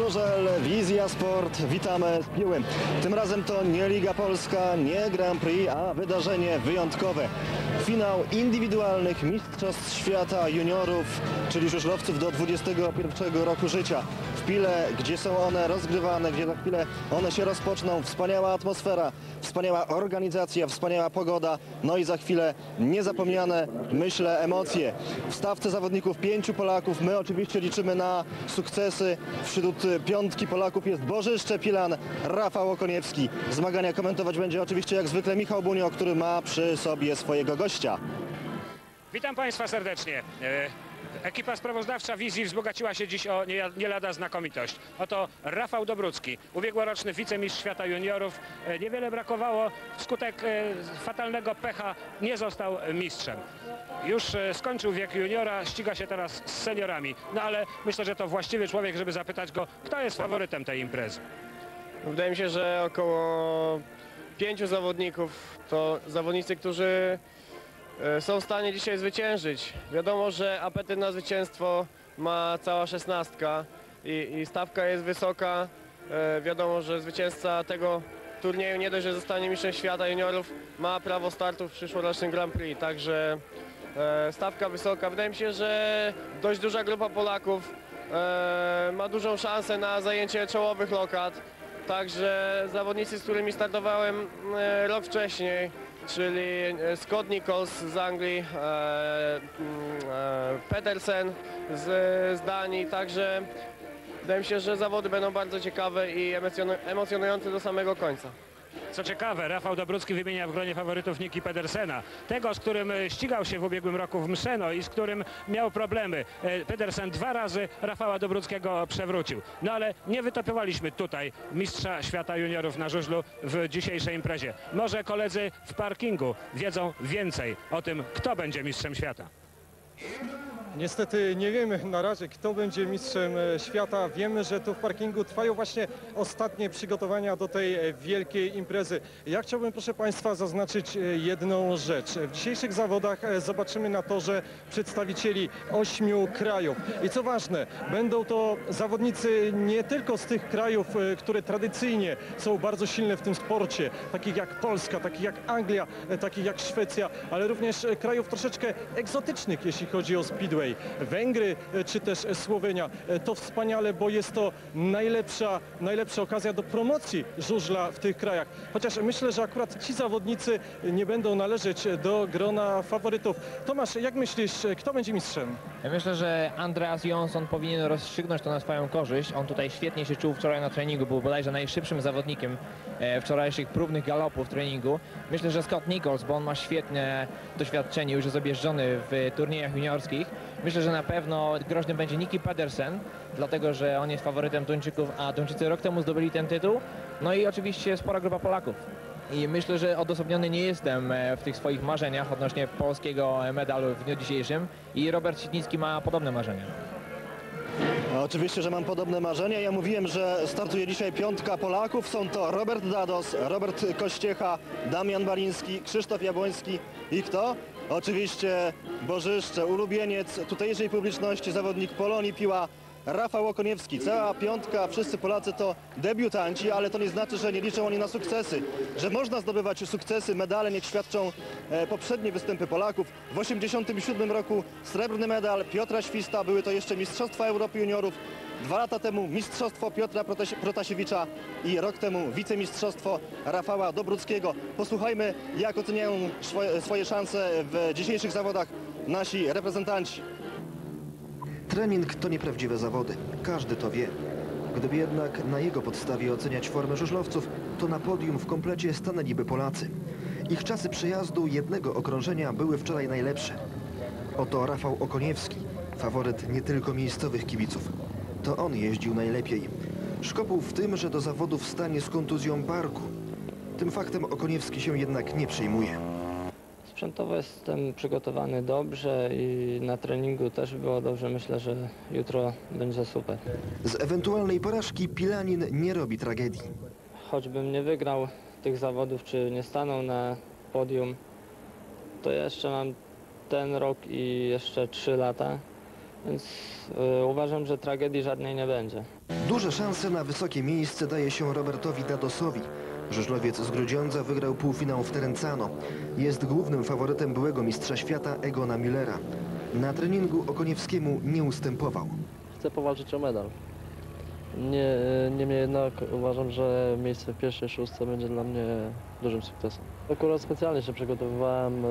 Żużel, Wizja Sport, witamy z Piły. Tym razem to nie Liga Polska, nie Grand Prix, a wydarzenie wyjątkowe. Finał indywidualnych Mistrzostw Świata Juniorów, czyli żużlowców do 21 roku życia. W Pile, gdzie są one rozgrywane, gdzie za chwilę one się rozpoczną. Wspaniała atmosfera, wspaniała organizacja, wspaniała pogoda, no i za chwilę niezapomniane, myślę, emocje. W stawce zawodników 5 Polaków. My oczywiście liczymy na sukcesy. Wśród piątki Polaków jest Bożyszcze Pilan, Rafał Okoniewski. Zmagania komentować będzie oczywiście jak zwykle Michał Bunio, który ma przy sobie swojego gościa. Witam Państwa serdecznie. Ekipa sprawozdawcza Wizji wzbogaciła się dziś o nie lada znakomitość. Oto Rafał Dobrucki, ubiegłoroczny wicemistrz świata juniorów. Niewiele brakowało, wskutek fatalnego pecha nie został mistrzem. Już skończył wiek juniora, ściga się teraz z seniorami. No ale myślę, że to właściwy człowiek, żeby zapytać go, kto jest faworytem tej imprezy. Wydaje mi się, że około 5 zawodników to zawodnicy, którzy są w stanie dzisiaj zwyciężyć. Wiadomo, że apetyt na zwycięstwo ma cała 16 i stawka jest wysoka. Wiadomo, że zwycięzca tego turnieju nie dość, że zostanie mistrzem świata juniorów, ma prawo startu w przyszłorocznym Grand Prix, także stawka wysoka. Wydaje mi się, że dość duża grupa Polaków ma dużą szansę na zajęcie czołowych lokat. Także zawodnicy, z którymi startowałem rok wcześniej, czyli Scott Nichols z Anglii, Pedersen z Danii, także wydaje mi się, że zawody będą bardzo ciekawe i emocjonujące do samego końca. Co ciekawe, Rafał Dobrucki wymienia w gronie faworytów Niki Pedersena. Tego, z którym ścigał się w ubiegłym roku w Mszeno i z którym miał problemy. Pedersen 2 razy Rafała Dobruckiego przewrócił. No ale nie wytopywaliśmy tutaj mistrza świata juniorów na żużlu w dzisiejszej imprezie. Może koledzy w parkingu wiedzą więcej o tym, kto będzie mistrzem świata. Niestety nie wiemy na razie, kto będzie mistrzem świata. Wiemy, że tu w parkingu trwają właśnie ostatnie przygotowania do tej wielkiej imprezy. Ja chciałbym, proszę Państwa, zaznaczyć jedną rzecz. W dzisiejszych zawodach zobaczymy na torze przedstawicieli 8 krajów. I co ważne, będą to zawodnicy nie tylko z tych krajów, które tradycyjnie są bardzo silne w tym sporcie, takich jak Polska, takich jak Anglia, takich jak Szwecja, ale również krajów troszeczkę egzotycznych, jeśli chodzi o speedway. Węgry czy też Słowenia. To wspaniale, bo jest to najlepsza okazja do promocji żużla w tych krajach. Chociaż myślę, że akurat ci zawodnicy nie będą należeć do grona faworytów. Tomasz, jak myślisz, kto będzie mistrzem? Ja myślę, że Andreas Jonsson powinien rozstrzygnąć to na swoją korzyść. On tutaj świetnie się czuł wczoraj na treningu, był bodajże najszybszym zawodnikiem wczorajszych próbnych galopów w treningu. Myślę, że Scott Nichols, bo on ma świetne doświadczenie, już jest objeżdżony w turniejach juniorskich. Myślę, że na pewno groźny będzie Niki Pedersen, dlatego że on jest faworytem Duńczyków, a Duńczycy rok temu zdobyli ten tytuł. No i oczywiście spora grupa Polaków. I myślę, że odosobniony nie jestem w tych swoich marzeniach odnośnie polskiego medalu w dniu dzisiejszym i Robert Sitnicki ma podobne marzenia. Oczywiście, że mam podobne marzenia. Ja mówiłem, że startuje dzisiaj 5 Polaków. Są to Robert Dados, Robert Kościecha, Damian Baliński, Krzysztof Jabłoński i kto? Oczywiście Bożyszcze, ulubieniec tutejszej publiczności, zawodnik Polonii Piła, Rafał Okoniewski. Cała 5, wszyscy Polacy to debiutanci, ale to nie znaczy, że nie liczą oni na sukcesy. Że można zdobywać sukcesy, medale, niech świadczą poprzednie występy Polaków. W 1987 roku srebrny medal Piotra Śwista, były to jeszcze Mistrzostwa Europy Juniorów. 2 lata temu mistrzostwo Piotra Protasiewicza i rok temu wicemistrzostwo Rafała Dobruckiego. Posłuchajmy, jak oceniają swoje szanse w dzisiejszych zawodach nasi reprezentanci. Trening to nieprawdziwe zawody. Każdy to wie. Gdyby jednak na jego podstawie oceniać formę żużlowców, to na podium w komplecie stanęliby Polacy. Ich czasy przejazdu jednego okrążenia były wczoraj najlepsze. Oto Rafał Okoniewski, faworyt nie tylko miejscowych kibiców. To on jeździł najlepiej. Szkopuł w tym, że do zawodów stanie z kontuzją barku. Tym faktem Okoniewski się jednak nie przejmuje. Sprzętowo jestem przygotowany dobrze i na treningu też było dobrze. Myślę, że jutro będzie super. Z ewentualnej porażki Pilanin nie robi tragedii. Choćbym nie wygrał tych zawodów, czy nie stanął na podium, to jeszcze mam ten rok i jeszcze 3 lata, więc uważam, że tragedii żadnej nie będzie. Duże szanse na wysokie miejsce daje się Robertowi Dadosowi. Żużlowiec z Grudziądza wygrał półfinał w Terencano. Jest głównym faworytem byłego mistrza świata Egona Millera. Na treningu Okoniewskiemu nie ustępował. Chcę powalczyć o medal. Niemniej jednak uważam, że miejsce w pierwszej szóstce będzie dla mnie dużym sukcesem. Akurat specjalnie się przygotowywałem.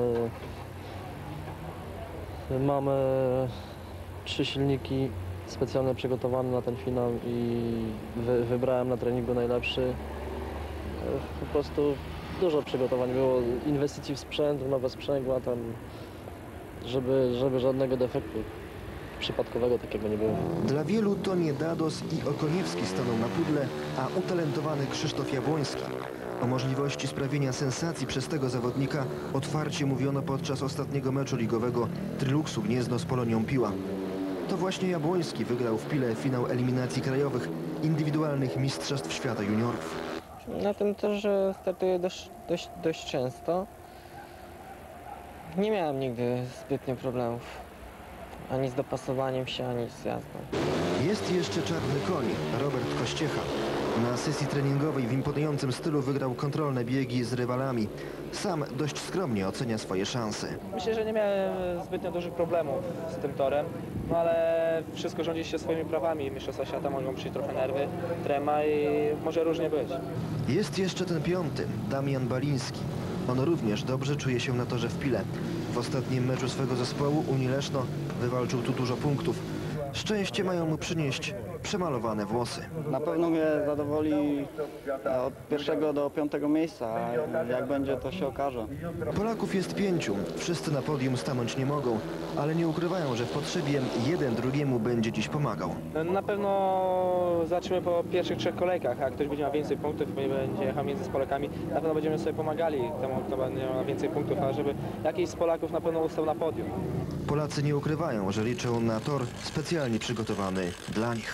Mam 3 silniki specjalnie przygotowane na ten finał i wybrałem na treningu najlepszy. Po prostu dużo przygotowań było, inwestycji w sprzęt, w nowe sprzęgła, tam, żeby żadnego defektu przypadkowego takiego nie było. Dla wielu to nie Dados i Okoniewski staną na pudle, a utalentowany Krzysztof Jabłoński. O możliwości sprawienia sensacji przez tego zawodnika otwarcie mówiono podczas ostatniego meczu ligowego Triluksu Gniezno z Polonią Piła. To właśnie Jabłoński wygrał w Pile finał eliminacji krajowych indywidualnych mistrzostw świata juniorów. Na tym torze startuję dość często. Nie miałem nigdy zbytnio problemów. Ani z dopasowaniem się, ani z jazdą. Jest jeszcze czarny koń, Robert Kościecha. Na sesji treningowej w imponującym stylu wygrał kontrolne biegi z rywalami. Sam dość skromnie ocenia swoje szanse. Myślę, że nie miałem zbytnio dużych problemów z tym torem, no ale wszystko rządzi się swoimi prawami. Mistrzostwa świata mogą przyjść trochę nerwy, trema i może różnie być. Jest jeszcze ten piąty, Damian Baliński. On również dobrze czuje się na torze w Pile. W ostatnim meczu swego zespołu Unii Leszno wywalczył tu dużo punktów. Szczęście mają mu przynieść przemalowane włosy. Na pewno mnie zadowoli od 1. do 5. miejsca, a jak będzie, to się okaże. Polaków jest 5, wszyscy na podium stanąć nie mogą, ale nie ukrywają, że w potrzebie jeden drugiemu będzie dziś pomagał. Na pewno zaczniemy po pierwszych 3 kolejkach, a ktoś będzie miał więcej punktów i będzie jechał między z Polakami, na pewno będziemy sobie pomagali temu, kto będzie miał więcej punktów, a żeby jakiś z Polaków na pewno ustał na podium. Polacy nie ukrywają, że liczą na tor specjalnie przygotowany dla nich.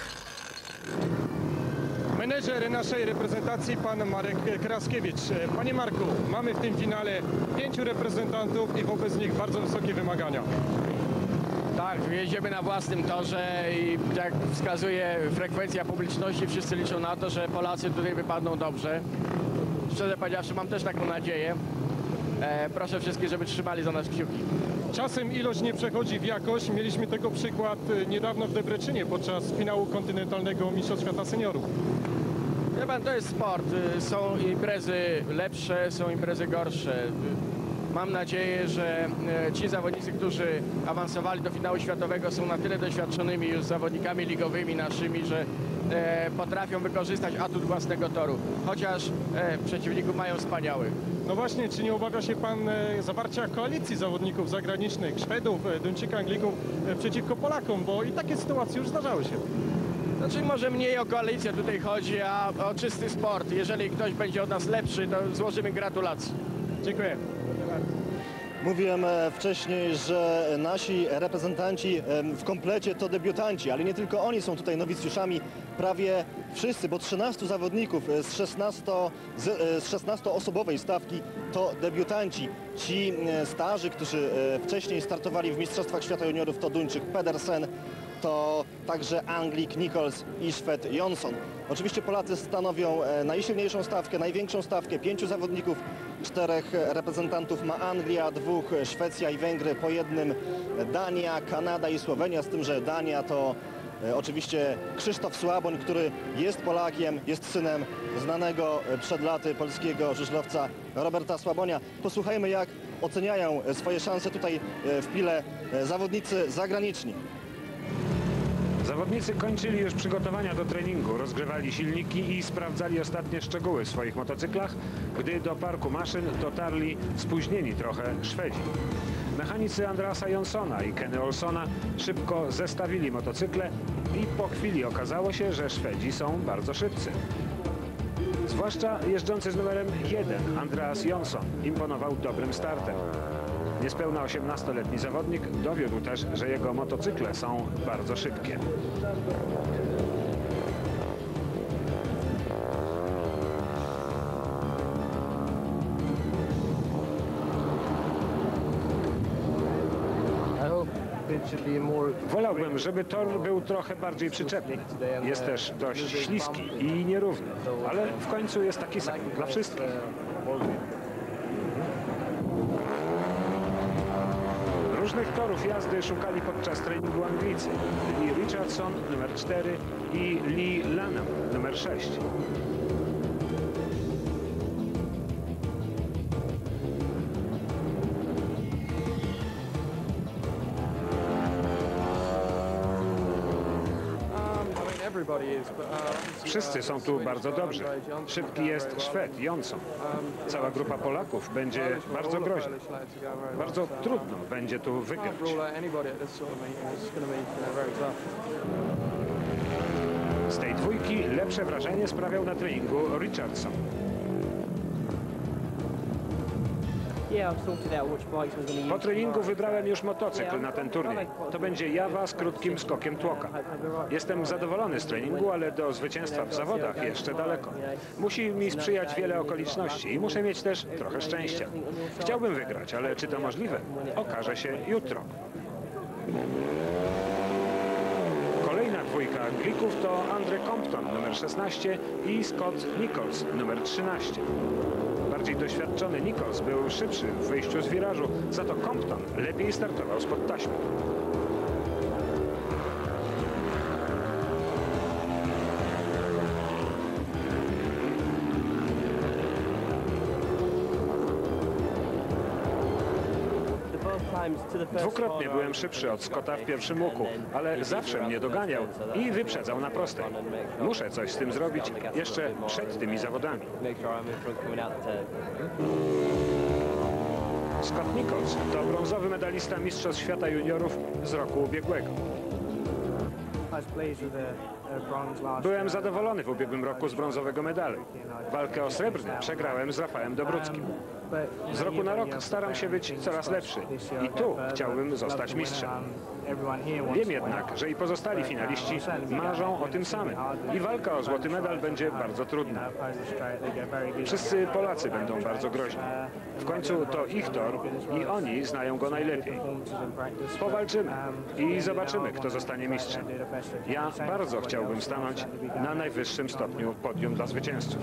Menedżer naszej reprezentacji, pan Marek Kraskiewicz. Panie Marku, mamy w tym finale 5 reprezentantów i wobec nich bardzo wysokie wymagania. Tak, jedziemy na własnym torze i jak wskazuje frekwencja publiczności, wszyscy liczą na to, że Polacy tutaj wypadną dobrze. Szczerze powiedziawszy, mam też taką nadzieję. Proszę wszystkich, żeby trzymali za nas kciuki. Czasem ilość nie przechodzi w jakość. Mieliśmy tego przykład niedawno w Debreczynie podczas finału kontynentalnego Mistrzostw Świata Seniorów. Wie pan, to jest sport. Są imprezy lepsze, są imprezy gorsze. Mam nadzieję, że ci zawodnicy, którzy awansowali do finału światowego, są na tyle doświadczonymi już zawodnikami ligowymi naszymi, że potrafią wykorzystać atut własnego toru. Chociaż przeciwników mają wspaniałych. No właśnie, czy nie obawia się pan zawarcia koalicji zawodników zagranicznych, Szwedów, Duńczyków, Anglików przeciwko Polakom, bo i takie sytuacje już zdarzały się. Znaczy może mniej o koalicję tutaj chodzi, a o czysty sport. Jeżeli ktoś będzie od nas lepszy, to złożymy gratulacje. Dziękuję. Mówiłem wcześniej, że nasi reprezentanci w komplecie to debiutanci, ale nie tylko oni są tutaj nowicjuszami. Prawie wszyscy, bo 13 zawodników z 16-osobowej stawki to debiutanci. Ci starzy, którzy wcześniej startowali w Mistrzostwach Świata Juniorów, to Duńczyk Pedersen, to także Anglik Nichols i Szwed Jonsson. Oczywiście Polacy stanowią najsilniejszą stawkę, największą stawkę. 5 zawodników, 4 reprezentantów ma Anglia, 2 Szwecja i Węgry, po 1 Dania, Kanada i Słowenia, z tym, że Dania to oczywiście Krzysztof Słaboń, który jest Polakiem, jest synem znanego przed laty polskiego żużlowca Roberta Słabonia. Posłuchajmy, jak oceniają swoje szanse tutaj w Pile zawodnicy zagraniczni. Zawodnicy kończyli już przygotowania do treningu, rozgrzewali silniki i sprawdzali ostatnie szczegóły w swoich motocyklach, gdy do parku maszyn dotarli spóźnieni trochę Szwedzi. Mechanicy Andreasa Jonssona i Kenny Olsona szybko zestawili motocykle i po chwili okazało się, że Szwedzi są bardzo szybcy. Zwłaszcza jeżdżący z numerem 1 Andreas Jonsson imponował dobrym startem. Niespełna 18-letni zawodnik dowiódł też, że jego motocykle są bardzo szybkie. I hope it Wolałbym, żeby tor był trochę bardziej przyczepny. Jest też dość śliski i nierówny, ale w końcu jest taki sam dla wszystkich. Różnych torów jazdy szukali podczas treningu Anglicy. Lee Richardson numer 4 i Lee Lanham numer 6. Wszyscy są tu bardzo dobrzy. Szybki jest Szwed Jonsson. Cała grupa Polaków będzie bardzo groźna. Bardzo trudno będzie tu wygrać. Z tej dwójki lepsze wrażenie sprawiał na treningu Richardson. Po treningu wybrałem już motocykl na ten turniej. To będzie Jawa z krótkim skokiem tłoka. Jestem zadowolony z treningu, ale do zwycięstwa w zawodach jeszcze daleko. Musi mi sprzyjać wiele okoliczności i muszę mieć też trochę szczęścia. Chciałbym wygrać, ale czy to możliwe? Okaże się jutro. Kolejna dwójka Anglików to Andre Compton numer 16 i Scott Nichols numer 13. Bardziej doświadczony Nichols był szybszy w wyjściu z wirażu, za to Compton lepiej startował spod taśmy. Dwukrotnie byłem szybszy od Scotta w pierwszym łuku, ale zawsze mnie doganiał i wyprzedzał na prostej. Muszę coś z tym zrobić jeszcze przed tymi zawodami. Scott Nichols to brązowy medalista Mistrzostw Świata Juniorów z roku ubiegłego. Byłem zadowolony w ubiegłym roku z brązowego medalu. Walkę o srebrny przegrałem z Rafałem Dobruckim. Z roku na rok staram się być coraz lepszy i tu chciałbym zostać mistrzem. Wiem jednak, że i pozostali finaliści marzą o tym samym i walka o złoty medal będzie bardzo trudna. Wszyscy Polacy będą bardzo groźni. W końcu to ich tor i oni znają go najlepiej. Powalczymy i zobaczymy, kto zostanie mistrzem. Ja bardzo chciałbym stanąć na najwyższym stopniu podium dla zwycięzców.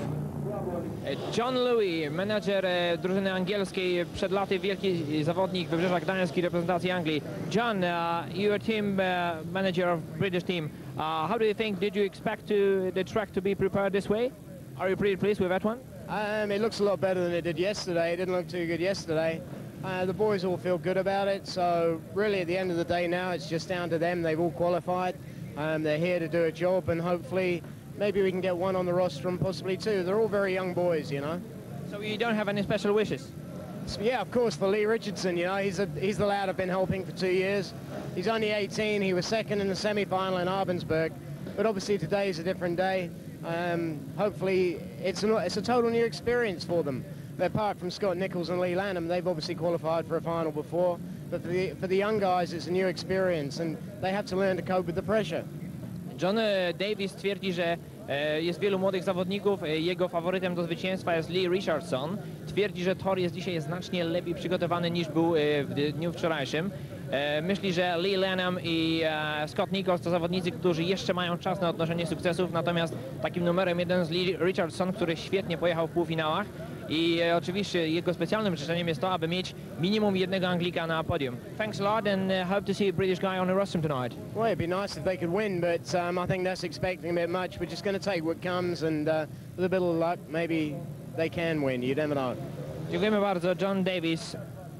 John Louis, menadżer drużyny angielskiej, przed laty wielki zawodnik Wybrzeża Gdański reprezentacji Anglii. John, you're team manager of British team. How do you think, did you expect the track to be prepared this way? Are you pretty pleased with that one? It looks a lot better than it did yesterday. It didn't look too good yesterday. The boys all feel good about it, so really at the end of the day now it's just down to them. They've all qualified. They're here to do a job, and hopefully maybe we can get one on the roster and possibly two. They're all very young boys, you know. So you don't have any special wishes? So, yeah, of course, for Lee Richardson, you know, he's the lad I've been helping for 2 years. He's only 18. He was second in the semi-final in Ravensburg, but obviously today is a different day. Hopefully it's a total new experience for them. Apart from Scott Nichols and Lee Lanham, they've obviously qualified for a final before, but for the young guys it's a new experience and they have to learn to cope with the pressure. John Davis twierdzi, że jest wielu młodych zawodników. Jego faworytem do zwycięstwa jest Lee Richardson. Twierdzi, że tor jest dzisiaj znacznie lepiej przygotowany niż był w dniu wczorajszym. Myśli, że Lee Lanham i Scott Nichols to zawodnicy, którzy jeszcze mają czas na odnoszenie sukcesów, natomiast takim numerem jeden jest Lee Richardson, który świetnie pojechał w półfinałach i oczywiście jego specjalnym życzeniem jest to, aby mieć minimum jednego Anglika na podium. Thanks a lot and hope to see a British guy on the rostrum tonight. Well, it'd be nice if they could win, but I think that's expecting a bit much. We're just going to take what comes and with a bit of luck, maybe they can win. You never know. Dziękujemy bardzo. John Davis.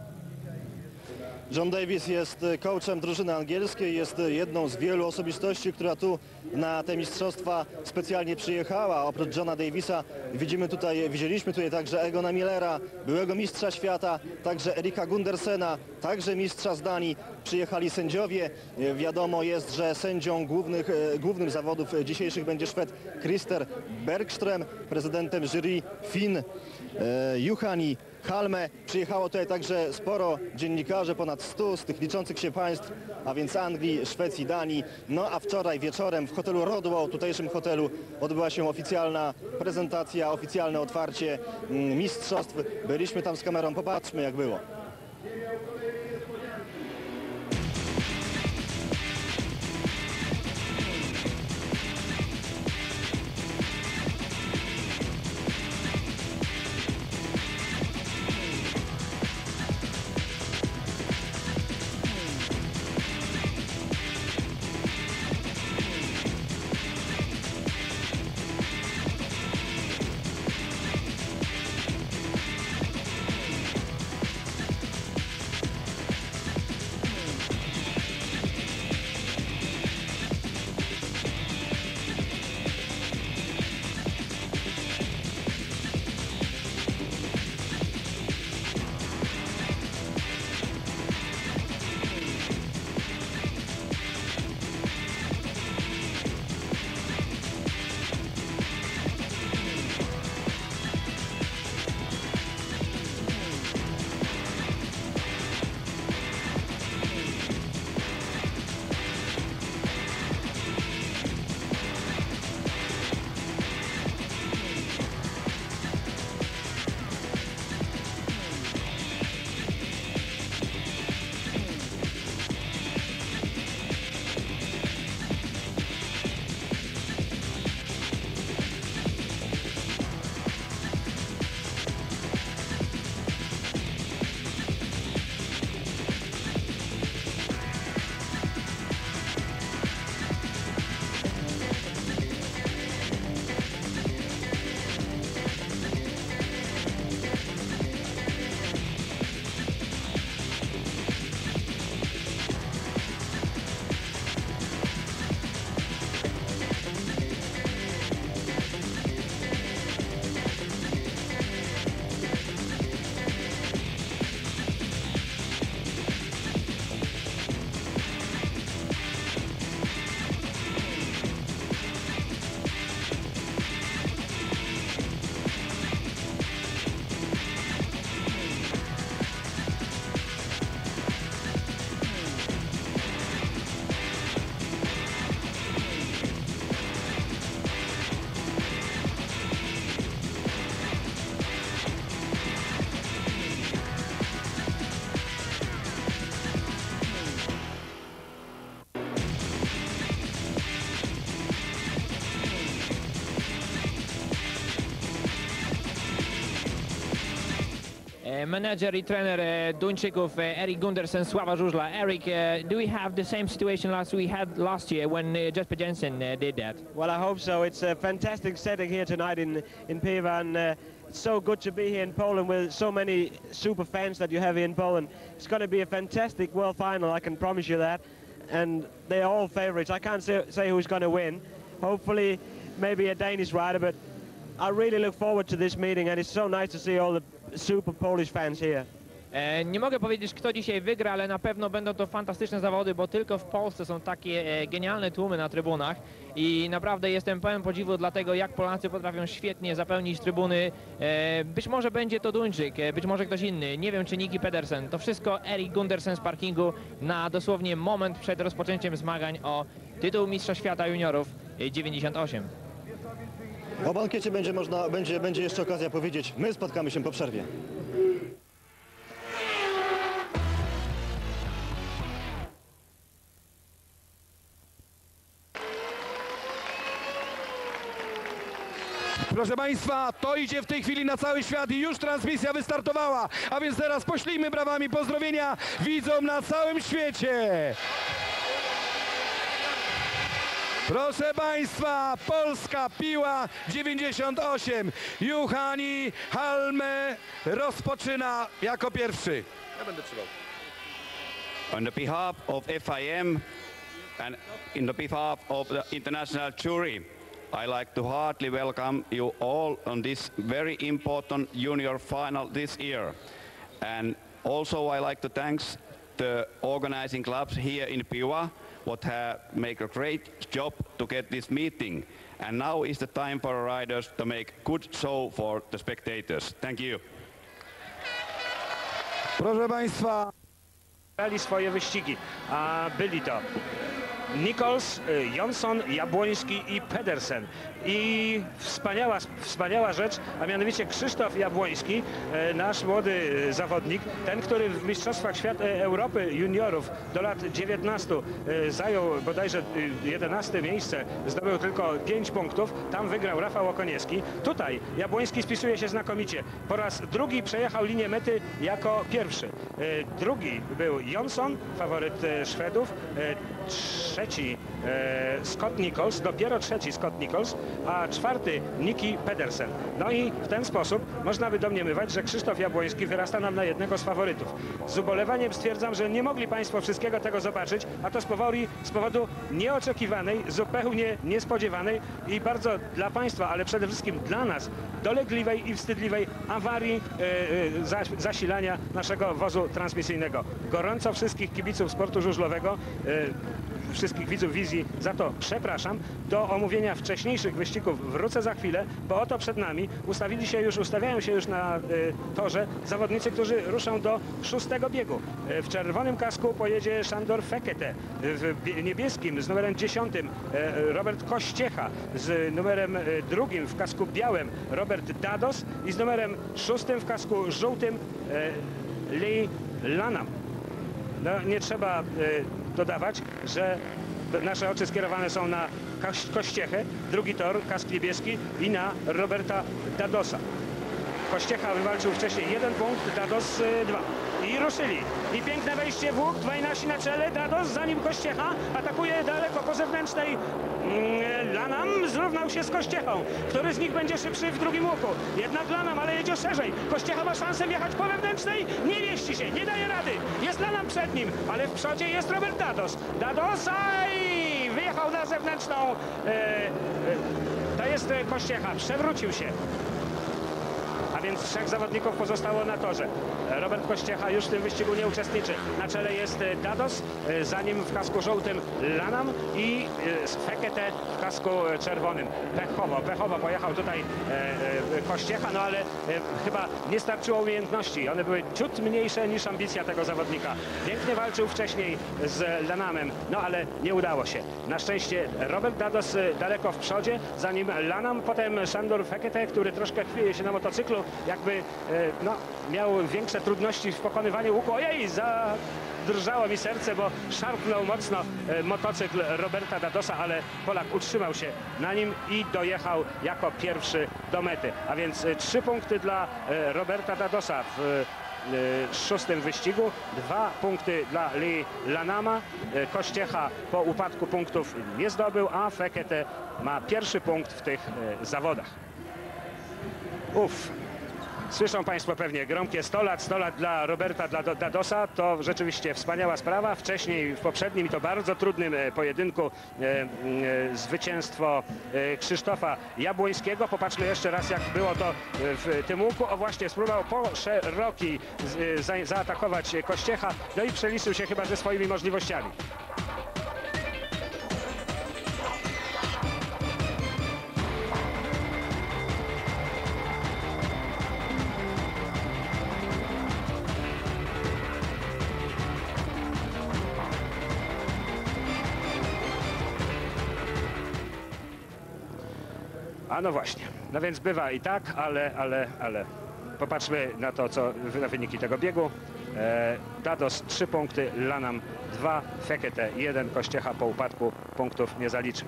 John Davis jest coachem drużyny angielskiej, jest jedną z wielu osobistości, która tu na te mistrzostwa specjalnie przyjechała. Oprócz Johna Davisa widzieliśmy tutaj także Egona Millera, byłego mistrza świata, także Erika Gundersena, także mistrza z Danii. Przyjechali sędziowie. Wiadomo jest, że sędzią głównym zawodów dzisiejszych będzie Szwed Christer Bergström, prezydentem jury Finn Juhani Halme. Przyjechało tutaj także sporo dziennikarzy, ponad 100 z tych liczących się państw, a więc Anglii, Szwecji, Danii. No a wczoraj wieczorem w hotelu Rodwell, tutejszym hotelu, odbyła się oficjalna prezentacja, oficjalne otwarcie mistrzostw. Byliśmy tam z kamerą, popatrzmy jak było. menedżer i trener Duńczyków Erik Gundersen, Sława Żużla. Eric, do we have the same situation we had last year when Jesper Jensen did that? Well, I hope so. It's a fantastic setting here tonight in Piwa, and it's so good to be here in Poland with so many super fans that you have here in Poland. It's going to be a fantastic World Final, I can promise you that. And they're all favorites. I can't say who's going to win. Hopefully, maybe a Danish rider, but I really look forward to this meeting, and it's so nice to see all the super Polish fans here. Nie mogę powiedzieć, kto dzisiaj wygra, ale na pewno będą to fantastyczne zawody, bo tylko w Polsce są takie genialne tłumy na trybunach i naprawdę jestem pełen podziwu dla tego, jak Polacy potrafią świetnie zapełnić trybuny. Być może będzie to Duńczyk, być może ktoś inny, nie wiem, czy Niki Pedersen. To wszystko Erik Gundersen z parkingu na dosłownie moment przed rozpoczęciem zmagań o tytuł Mistrza Świata Juniorów 98. O bankiecie będzie jeszcze okazja powiedzieć. My spotkamy się po przerwie. Proszę Państwa, to idzie w tej chwili na cały świat i już transmisja wystartowała, a więc teraz poślijmy brawami pozdrowienia widzom na całym świecie. Proszę Państwa, Polska Piła 98. Juhani Halme rozpoczyna jako pierwszy. Ja będę trzymał. On the behalf of FIM and in the behalf of the international jury, I like to heartily welcome you all on this very important junior final this year. And also I like to thank the organizing clubs here in Piła what have make a great job to get this meeting. And now is the time for riders to make good show for the spectators. Thank you. Proszę Państwa, Brali swoje wyścigi, a byli to Nichols, Jonsson, Jabłoński i Pedersen. I wspaniała rzecz, a mianowicie Krzysztof Jabłoński, nasz młody zawodnik, ten, który w Mistrzostwach Świata Europy juniorów do lat 19 zajął bodajże 11 miejsce, zdobył tylko 5 punktów, tam wygrał Rafał Okoniewski. Tutaj Jabłoński spisuje się znakomicie. Po raz drugi przejechał linię mety jako pierwszy. Drugi był Jonsson, faworyt Szwedów, trzeci Scott Nichols, dopiero trzeci Scott Nichols, a czwarty Niki Pedersen. No i w ten sposób można by domniemywać, że Krzysztof Jabłoński wyrasta nam na jednego z faworytów. Z ubolewaniem stwierdzam, że nie mogli Państwo wszystkiego tego zobaczyć, a to z powodu nieoczekiwanej, zupełnie niespodziewanej i bardzo dla Państwa, ale przede wszystkim dla nas dolegliwej i wstydliwej awarii zasilania naszego wozu transmisyjnego. Gorąco wszystkich kibiców sportu żużlowego, wszystkich widzów wizji za to przepraszam. Do omówienia wcześniejszych wyścigów wrócę za chwilę, bo oto przed nami ustawiają się już na torze zawodnicy, którzy ruszą do 6. biegu. W czerwonym kasku pojedzie Sándor Fekete, w niebieskim z numerem 10 Robert Kościecha, z numerem 2 w kasku białym Robert Dados i z numerem 6 w kasku żółtym Lee Lanham. No, nie trzeba dodawać, że nasze oczy skierowane są na Kościechę, drugi tor, kask niebieski i na Roberta Dadosa. Kościecha wywalczył wcześniej 1 punkt, Dados 2. I ruszyli. I piękne wejście w łuk, dwaj nasi na czele, Dados, zanim Kościecha atakuje daleko po zewnętrznej. Lanham zrównał się z Kościechą. Który z nich będzie szybszy w drugim łuku? Jednak Lanham, ale jedzie szerzej. Kościecha ma szansę wjechać po wewnętrznej. Nie mieści się, nie daje rady. Jest Lanham przed nim, ale w przodzie jest Robert Dados. Dados, aj! Wyjechał na zewnętrzną. To jest Kościecha, przewrócił się. A więc 3 zawodników pozostało na torze. Robert Kościecha już w tym wyścigu nie uczestniczy. Na czele jest Dados, za nim w kasku żółtym Lanham i Fekete w kasku czerwonym. Pechowo pojechał tutaj Kościecha, no ale chyba nie starczyło umiejętności. One były ciut mniejsze niż ambicja tego zawodnika. Pięknie walczył wcześniej z Lanhamem, no ale nie udało się. Na szczęście Robert Dados daleko w przodzie, za nim Lanham, potem Sándor Fekete, który troszkę chwieje się na motocyklu, jakby no, miał większe trudności w pokonywaniu łuku. Ojej, zadrżało mi serce, bo szarpnął mocno motocykl Roberta Dadosa, ale Polak utrzymał się na nim i dojechał jako pierwszy do mety. A więc 3 punkty dla Roberta Dadosa w szóstym wyścigu. 2 punkty dla Lee Lanama. Kościecha po upadku punktów nie zdobył, a Fekete ma pierwszy punkt w tych zawodach. Słyszą Państwo pewnie gromkie 100 lat dla Roberta Dadosa. To rzeczywiście wspaniała sprawa. Wcześniej w poprzednim i to bardzo trudnym pojedynku zwycięstwo Krzysztofa Jabłońskiego. Popatrzmy jeszcze raz, jak było to w tym łuku. O właśnie, spróbował po szeroki zaatakować Kościecha, no i przeliczył się chyba ze swoimi możliwościami. A no właśnie, no więc bywa i tak, ale popatrzmy na to, na wyniki tego biegu. Dados 3 punkty, Lanam 2, Fekete 1, Kościecha po upadku punktów nie zaliczył.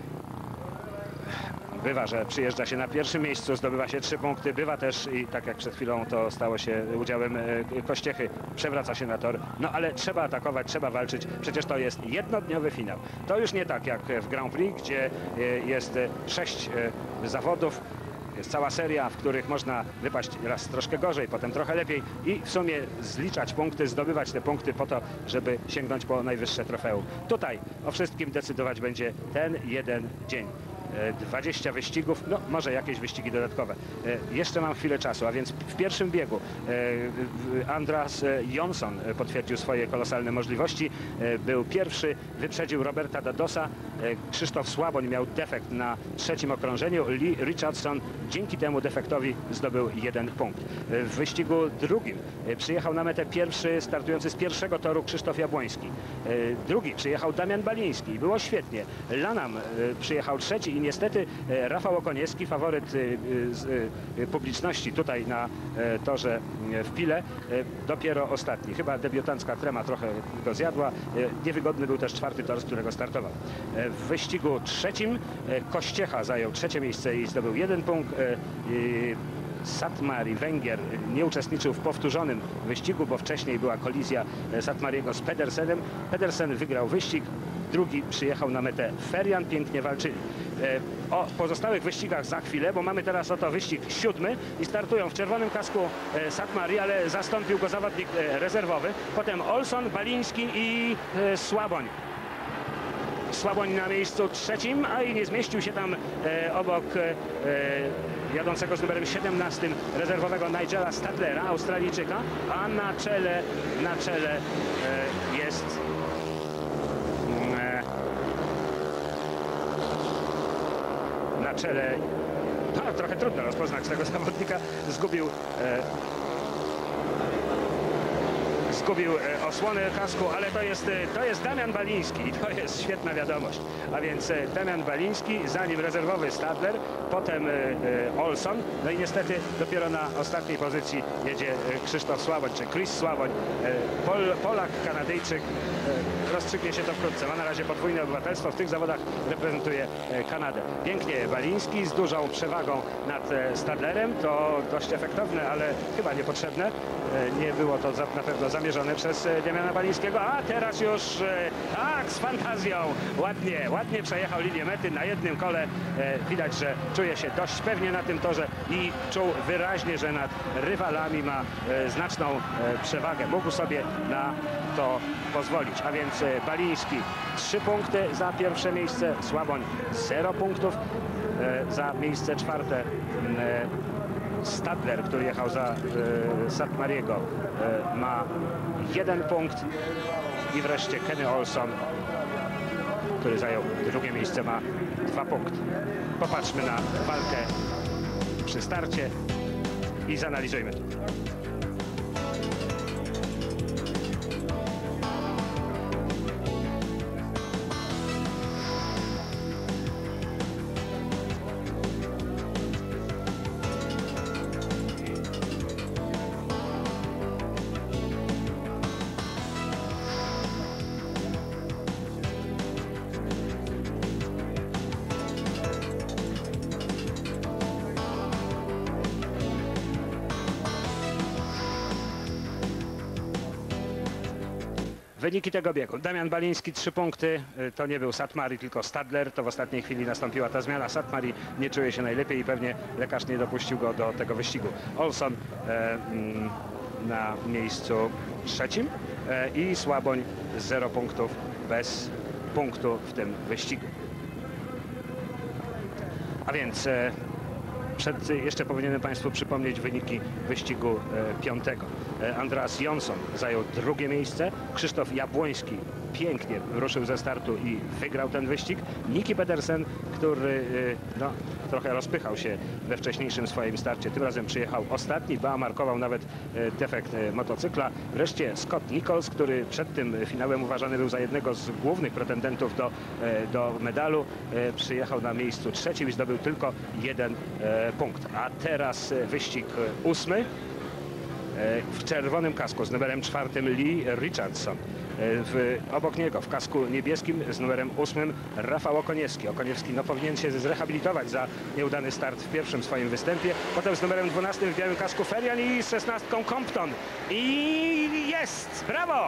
Bywa, że przyjeżdża się na pierwszym miejscu, zdobywa się 3 punkty. Bywa też, i tak jak przed chwilą to stało się udziałem Kościechy, przewraca się na tor. No ale trzeba atakować, trzeba walczyć. Przecież to jest jednodniowy finał. To już nie tak jak w Grand Prix, gdzie jest 6 zawodów. Jest cała seria, w których można wypaść raz troszkę gorzej, potem trochę lepiej i w sumie zliczać punkty, zdobywać te punkty po to, żeby sięgnąć po najwyższe trofeum. Tutaj o wszystkim decydować będzie ten jeden dzień. 20 wyścigów, no może jakieś wyścigi dodatkowe. Jeszcze mam chwilę czasu, a więc w pierwszym biegu Andreas Jonsson potwierdził swoje kolosalne możliwości. Był pierwszy, wyprzedził Roberta Dadosa. Krzysztof Słaboń miał defekt na trzecim okrążeniu. Lee Richardson dzięki temu defektowi zdobył 1 punkt. W wyścigu drugim przyjechał na metę pierwszy, startujący z pierwszego toru Krzysztof Jabłoński. Drugi przyjechał Damian Baliński. Było świetnie. Lanam przyjechał trzeci i niestety Rafał Okoniewski, faworyt publiczności tutaj na torze w Pile, dopiero ostatni. Chyba debiutancka trema trochę go zjadła. Niewygodny był też czwarty tor, z którego startował. W wyścigu trzecim Kościecha zajął trzecie miejsce i zdobył 1 punkt. Satmari, Węgier, nie uczestniczył w powtórzonym wyścigu, bo wcześniej była kolizja Satmariego z Pedersenem. Pedersen wygrał wyścig, drugi przyjechał na metę Ferian, pięknie walczyli. O pozostałych wyścigach za chwilę, bo mamy teraz oto wyścig 7 i startują w czerwonym kasku Satmari, ale zastąpił go zawodnik rezerwowy. Potem Olson, Baliński i Słaboń. Słaboń na miejscu trzecim, a i nie zmieścił się tam obok jadącego z numerem 17 rezerwowego Nigela Stadlera, Australijczyka, a na czele jest na czele, no, trochę trudno rozpoznać tego zawodnika, zgubił osłonę kasku, ale to jest Damian Baliński i to jest świetna wiadomość. A więc Damian Baliński, za nim rezerwowy Stadler, potem Olson, no i niestety dopiero na ostatniej pozycji jedzie Krzysztof Słaboń, czy Chris Słaboń, Polak, Kanadyjczyk. Rozstrzygnie się to wkrótce. Ma na razie podwójne obywatelstwo, w tych zawodach reprezentuje Kanadę. Pięknie Baliński z dużą przewagą nad Stadlerem, to dość efektowne, ale chyba niepotrzebne. Nie było to na pewno zamierzone przez Damiana Balińskiego, a teraz już tak, z fantazją, ładnie przejechał linię mety na jednym kole. Widać, że czuje się dość pewnie na tym torze i czuł wyraźnie, że nad rywalami ma znaczną przewagę. Mógł sobie na to pozwolić, a więc Baliński 3 punkty za pierwsze miejsce, Słaboń 0 punktów za miejsce czwarte. Stadler, który jechał za Satmariego, ma 1 punkt i wreszcie Kenny Olson, który zajął drugie miejsce, ma 2 punkty. Popatrzmy na walkę przy starcie i zanalizujmy to. Wyniki tego biegu. Damian Baliński 3 punkty. To nie był Satmari, tylko Stadler. To w ostatniej chwili nastąpiła ta zmiana. Satmari nie czuje się najlepiej i pewnie lekarz nie dopuścił go do tego wyścigu. Olson na miejscu 3 i Słaboń 0 punktów, bez punktu w tym wyścigu. A więc jeszcze powinienem Państwu przypomnieć wyniki wyścigu 5. Andreas Jonsson zajął 2. miejsce. Krzysztof Jabłoński pięknie ruszył ze startu i wygrał ten wyścig. Niki Pedersen, który trochę rozpychał się we wcześniejszym swoim starcie, tym razem przyjechał ostatni, ba, markował nawet defekt motocykla. Wreszcie Scott Nichols, który przed tym finałem uważany był za jednego z głównych pretendentów do medalu, przyjechał na miejscu 3. i zdobył tylko 1 punkt. A teraz wyścig 8. W czerwonym kasku z numerem 4 Lee Richardson. Obok niego w kasku niebieskim z numerem 8 Rafał Okoniewski. Okoniewski powinien się zrehabilitować za nieudany start w pierwszym swoim występie. Potem z numerem 12 w białym kasku Ferian i z 16 Compton. I jest! Brawo!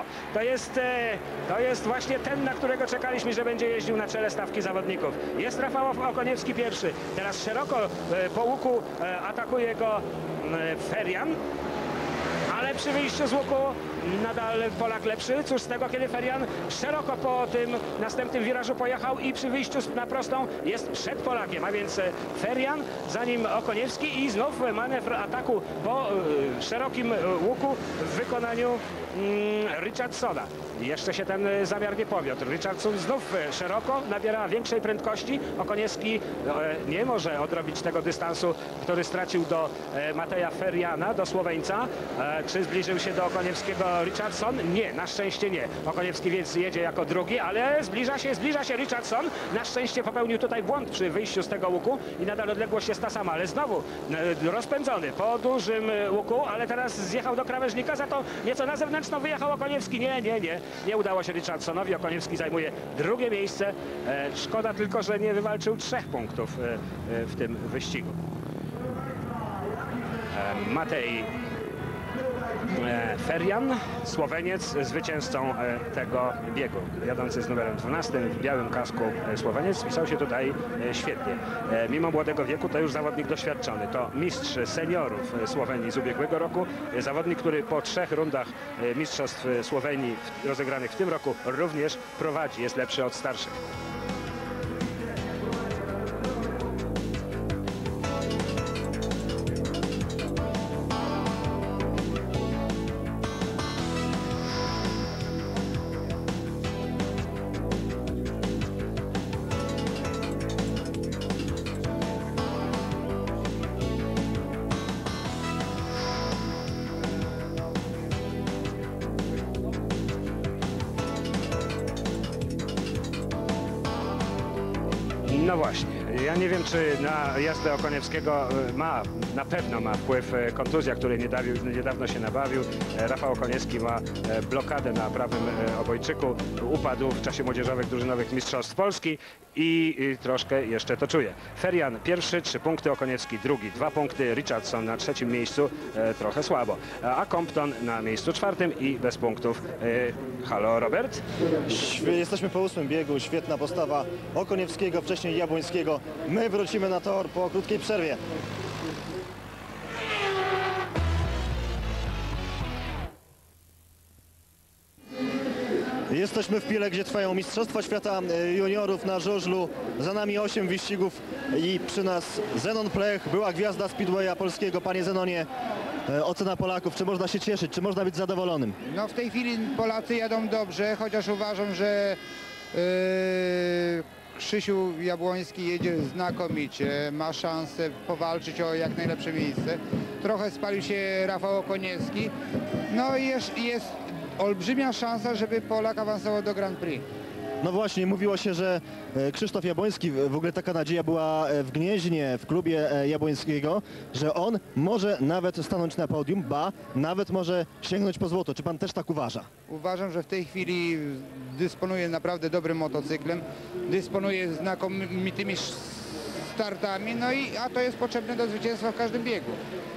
To jest właśnie ten, na którego czekaliśmy, że będzie jeździł na czele stawki zawodników. Jest Rafał Okoniewski pierwszy. Teraz szeroko po łuku atakuje go Ferian. Ale przy wyjściu z łuku nadal Polak lepszy. Cóż z tego, kiedy Ferian szeroko po tym następnym wirażu pojechał i przy wyjściu na prostą jest przed Polakiem, a więc Ferian, za nim Okoniewski i znów manewr ataku po szerokim łuku w wykonaniu Richardsona. Jeszcze się ten zamiar nie powiódł. Richardson znów szeroko nabiera większej prędkości. Okoniewski nie może odrobić tego dystansu, który stracił do Mateja Feriana, do Słoweńca. Czy zbliżył się do Okoniewskiego Richardson? Nie, na szczęście nie. Okoniewski więc jedzie jako drugi, ale zbliża się Richardson. Na szczęście popełnił tutaj błąd przy wyjściu z tego łuku i nadal odległość jest ta sama, ale znowu rozpędzony po dużym łuku, ale teraz zjechał do krawężnika, za to nieco na zewnętrzną wyjechał Okoniewski. Nie udało się Richardsonowi. Okoniewski zajmuje 2. miejsce. Szkoda tylko, że nie wywalczył 3 punktów w tym wyścigu. Matej Ferian, Słoweniec, zwycięzcą tego biegu. Jadący z numerem 12 w białym kasku Słoweniec spisał się tutaj świetnie. Mimo młodego wieku to już zawodnik doświadczony. To mistrz seniorów Słowenii z ubiegłego roku. Zawodnik, który po 3 rundach mistrzostw Słowenii rozegranych w tym roku również prowadzi. Jest lepszy od starszych. No właśnie, ja nie wiem, czy na jazdę Okoniewskiego na pewno ma wpływ kontuzja, której niedawno się nabawił. Rafał Okoniewski ma blokadę na prawym obojczyku, upadł w czasie młodzieżowych drużynowych mistrzostw Polski i troszkę jeszcze to czuje. Ferian pierwszy, 3 punkty, Okoniewski drugi, 2 punkty, Richardson na 3. miejscu, trochę słabo, a Compton na miejscu 4. i bez punktów. Halo, Robert? Jesteśmy po 8. biegu, świetna postawa Okoniewskiego, wcześniej Jabłońskiego. My wrócimy na tor po krótkiej przerwie. Jesteśmy w Pile, gdzie trwają Mistrzostwa Świata Juniorów na żużlu. Za nami 8 wyścigów i przy nas Zenon Plech, była gwiazda speedwaya polskiego. Panie Zenonie, ocena Polaków, czy można się cieszyć, czy można być zadowolonym? No w tej chwili Polacy jadą dobrze, chociaż uważam, że Krzysiu Jabłoński jedzie znakomicie, ma szansę powalczyć o jak najlepsze miejsce. Trochę spalił się Rafał Okoniewski. No i jest olbrzymia szansa, żeby Polak awansował do Grand Prix. No właśnie, mówiło się, że Krzysztof Jabłoński, w ogóle taka nadzieja była w Gnieźnie, w klubie Jabłońskiego, że on może nawet stanąć na podium, ba, nawet może sięgnąć po złoto. Czy pan też tak uważa? Uważam, że w tej chwili dysponuje naprawdę dobrym motocyklem, dysponuje znakomitymi startami, no a to jest potrzebne do zwycięstwa w każdym biegu.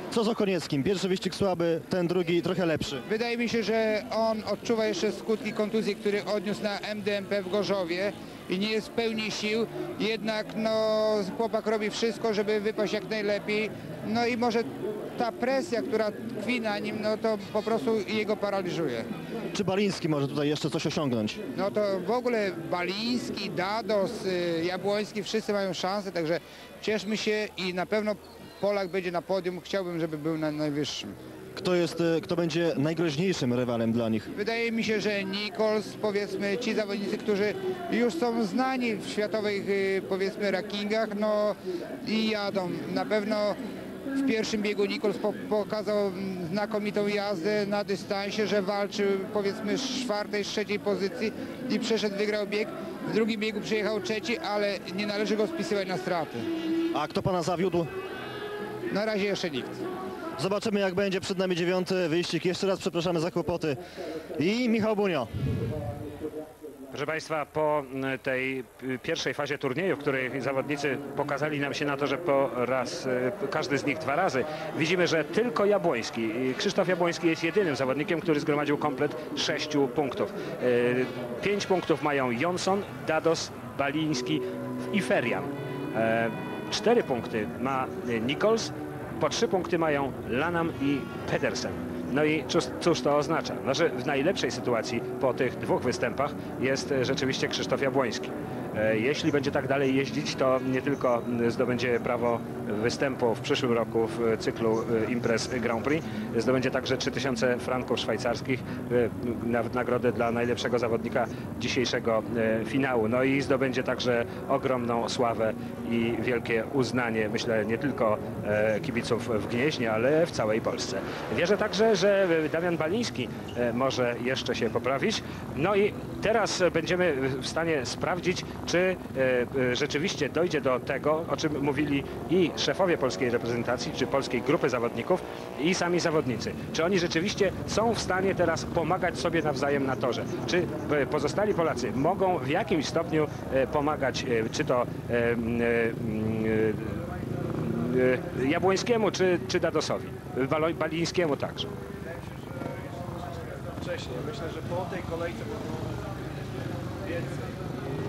Co z Okonieckim? Pierwszy wyścig słaby, ten drugi trochę lepszy. Wydaje mi się, że on odczuwa jeszcze skutki kontuzji, który odniósł na MDMP w Gorzowie i nie jest w pełni sił. Jednak no, chłopak robi wszystko, żeby wypaść jak najlepiej. No i może ta presja, która tkwi na nim, no to po prostu jego paraliżuje. Czy Baliński może tutaj jeszcze coś osiągnąć? No to w ogóle Baliński, Dados, Jabłoński, wszyscy mają szansę, także cieszmy się i na pewno Polak będzie na podium. Chciałbym, żeby był na najwyższym. Kto będzie najgroźniejszym rywalem dla nich? Wydaje mi się, że Nichols, powiedzmy ci zawodnicy, którzy już są znani w światowych powiedzmy rankingach, no i jadą. Na pewno w pierwszym biegu Nichols pokazał znakomitą jazdę na dystansie, że walczył powiedzmy z czwartej, z trzeciej pozycji i przeszedł, wygrał bieg. W drugim biegu przyjechał trzeci, ale nie należy go spisywać na straty. A kto pana zawiódł? Na razie jeszcze nikt. Zobaczymy, jak będzie przed nami 9. wyścig. Jeszcze raz przepraszamy za kłopoty. I Michał Bunio. Proszę Państwa, po tej pierwszej fazie turnieju, w której zawodnicy pokazali nam się na to, że po raz, każdy z nich 2 razy, widzimy, że tylko Jabłoński, Krzysztof Jabłoński jest jedynym zawodnikiem, który zgromadził komplet 6 punktów. 5 punktów mają Jonsson, Dados, Baliński i Ferian. 4 punkty ma Nichols, po 3 punkty mają Lanham i Pedersen. No i cóż to oznacza? No, że w najlepszej sytuacji po tych 2 występach jest rzeczywiście Krzysztof Jabłoński. Jeśli będzie tak dalej jeździć, to nie tylko zdobędzie prawo występu w przyszłym roku w cyklu imprez Grand Prix, zdobędzie także 3000 franków szwajcarskich na nagrodę dla najlepszego zawodnika dzisiejszego finału. No i zdobędzie także ogromną sławę i wielkie uznanie, myślę, nie tylko kibiców w Gnieźnie, ale w całej Polsce. Wierzę także, że Damian Baliński może jeszcze się poprawić. No i teraz będziemy w stanie sprawdzić, czy rzeczywiście dojdzie do tego, o czym mówili i szefowie polskiej reprezentacji, czy polskiej grupy zawodników i sami zawodnicy. Czy oni rzeczywiście są w stanie teraz pomagać sobie nawzajem na torze? Czy pozostali Polacy mogą w jakimś stopniu pomagać, czy to Jabłońskiemu, czy Dadosowi? Balińskiemu także. Wcześniej. Myślę, że po tej kolejce więcej.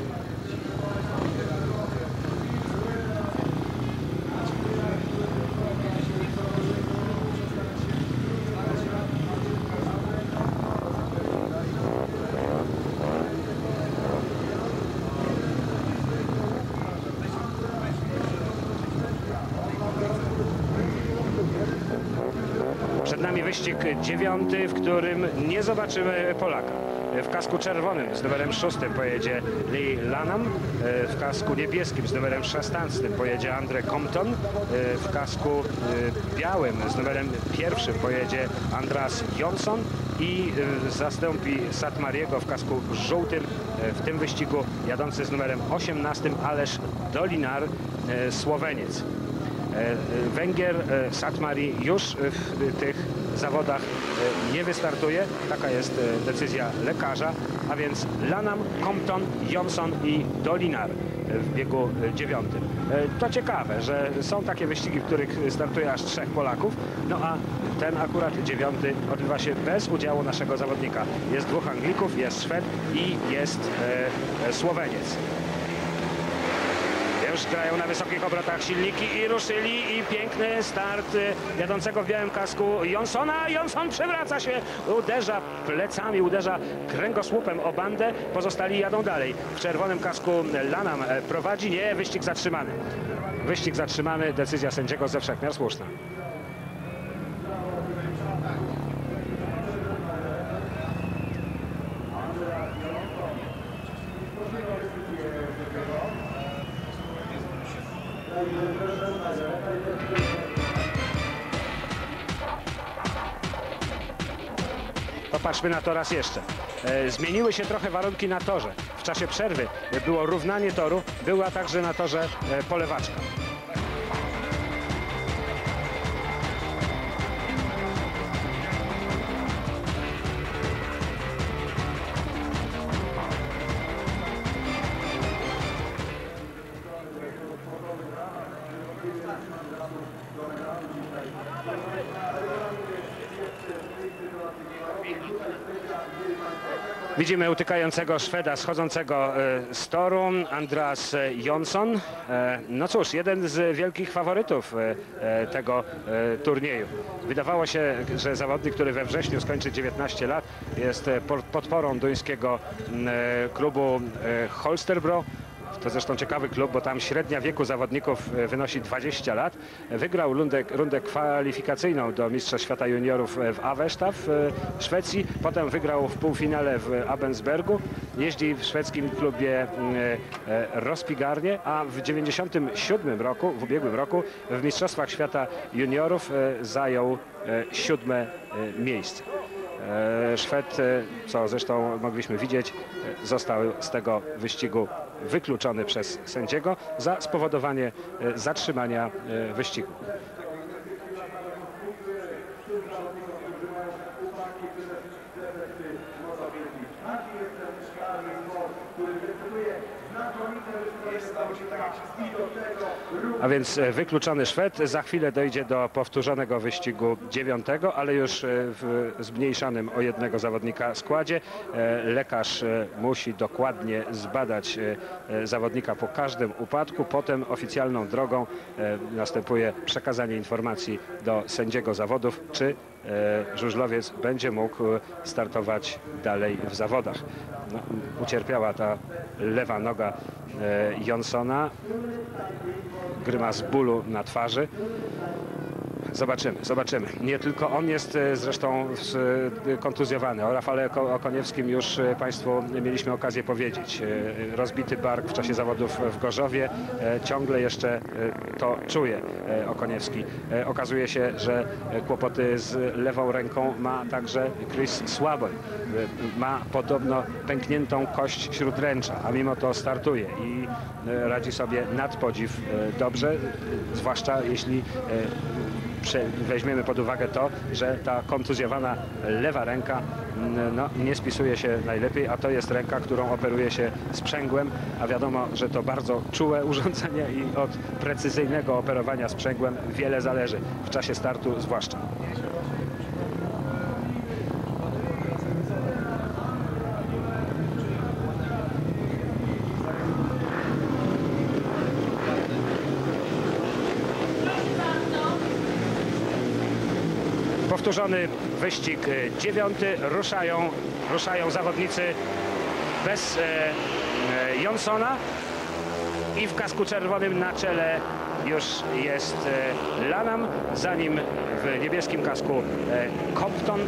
Przed nami wyścig 9, w którym nie zobaczymy Polaka. W kasku czerwonym z numerem 6 pojedzie Lee Lanham, w kasku niebieskim z numerem 16 pojedzie Andre Compton, w kasku białym z numerem 1 pojedzie Andreas Jonsson i zastąpi Satmariego w kasku żółtym w tym wyścigu jadący z numerem 18 Aleš Dolinar, Słoweniec. Węgier Satmari już w tych zawodach nie wystartuje. Taka jest decyzja lekarza, a więc Lanham, Compton, Jonsson i Dolinar w biegu 9. To ciekawe, że są takie wyścigi, w których startuje aż 3 Polaków, no a ten akurat 9 odbywa się bez udziału naszego zawodnika. Jest 2 Anglików, jest Szwed i jest Słoweniec. Już grają na wysokich obrotach silniki i ruszyli, i piękny start jadącego w białym kasku Jonssona. Jonsson przewraca się, uderza plecami, uderza kręgosłupem o bandę. Pozostali jadą dalej. W czerwonym kasku Lanham prowadzi. Nie, wyścig zatrzymany. Wyścig zatrzymany, decyzja sędziego ze wszech miar słuszna. Popatrzmy na to raz jeszcze. Zmieniły się trochę warunki na torze. W czasie przerwy było równanie toru, była także na torze polewaczka. Widzimy utykającego Szweda schodzącego z toru, Andreas Jonsson. No cóż, jeden z wielkich faworytów tego turnieju. Wydawało się, że zawodnik, który we wrześniu skończy 19 lat, jest podporą duńskiego klubu Holstebro. To zresztą ciekawy klub, bo tam średnia wieku zawodników wynosi 20 lat. Wygrał rundę kwalifikacyjną do Mistrzostw Świata Juniorów w Avesta w Szwecji. Potem wygrał w półfinale w Abensbergu. Jeździ w szwedzkim klubie Rospigarnie, a w 97 roku, w ubiegłym roku, w Mistrzostwach Świata Juniorów zajął 7. miejsce. Szwed, co zresztą mogliśmy widzieć, został z tego wyścigu wykluczony przez sędziego za spowodowanie zatrzymania wyścigu. A więc wykluczony Szwed. Za chwilę dojdzie do powtórzonego wyścigu 9, ale już w zmniejszanym o jednego zawodnika składzie. Lekarz musi dokładnie zbadać zawodnika po każdym upadku. Potem oficjalną drogą następuje przekazanie informacji do sędziego zawodów, czy żużlowiec będzie mógł startować dalej w zawodach. No, ucierpiała ta lewa noga Jonssona. Grymas bólu na twarzy. Zobaczymy. Nie tylko on jest zresztą kontuzjowany. O Rafale Okoniewskim już Państwu mieliśmy okazję powiedzieć. Rozbity bark w czasie zawodów w Gorzowie. Ciągle jeszcze to czuje Okoniewski. Okazuje się, że kłopoty z lewą ręką ma także Chris Swaboy. Ma podobno pękniętą kość śródręcza, a mimo to startuje i radzi sobie nad podziw dobrze, zwłaszcza jeśli weźmiemy pod uwagę to, że ta kontuzjowana lewa ręka no, nie spisuje się najlepiej, a to jest ręka, którą operuje się sprzęgłem, a wiadomo, że to bardzo czułe urządzenie i od precyzyjnego operowania sprzęgłem wiele zależy, w czasie startu zwłaszcza. Powtórzony wyścig 9. Ruszają zawodnicy bez Jonssona i w kasku czerwonym na czele już jest Lanham, za nim w niebieskim kasku Compton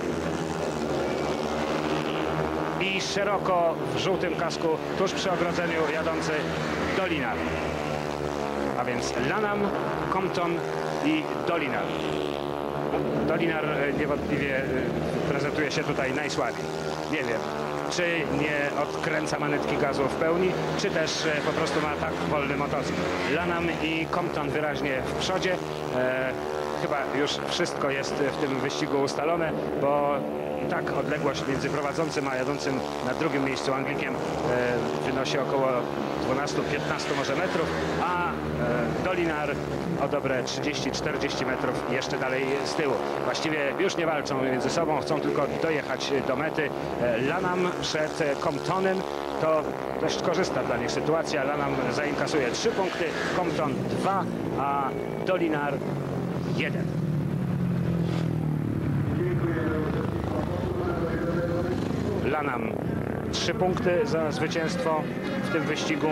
i szeroko w żółtym kasku tuż przy ogrodzeniu jadący Dolinar. A więc Lanham, Compton i Dolinar. Dolinar niewątpliwie prezentuje się tutaj najsłabiej. Nie wiem, czy nie odkręca manetki gazu w pełni, czy też po prostu ma tak wolny motocykl. Lanham i Compton wyraźnie w przodzie. Chyba już wszystko jest w tym wyścigu ustalone, bo i tak odległość między prowadzącym a jadącym na drugim miejscu Anglikiem wynosi około 12-15 może metrów, a Dolinar o dobre 30-40 metrów jeszcze dalej z tyłu. Właściwie już nie walczą między sobą, chcą tylko dojechać do mety. Lanham przed Comptonem to dość korzystna dla nich sytuacja. Lanham zainkasuje 3 punkty, Compton 2, a Dolinar 1. Lanham 3 punkty za zwycięstwo w tym wyścigu.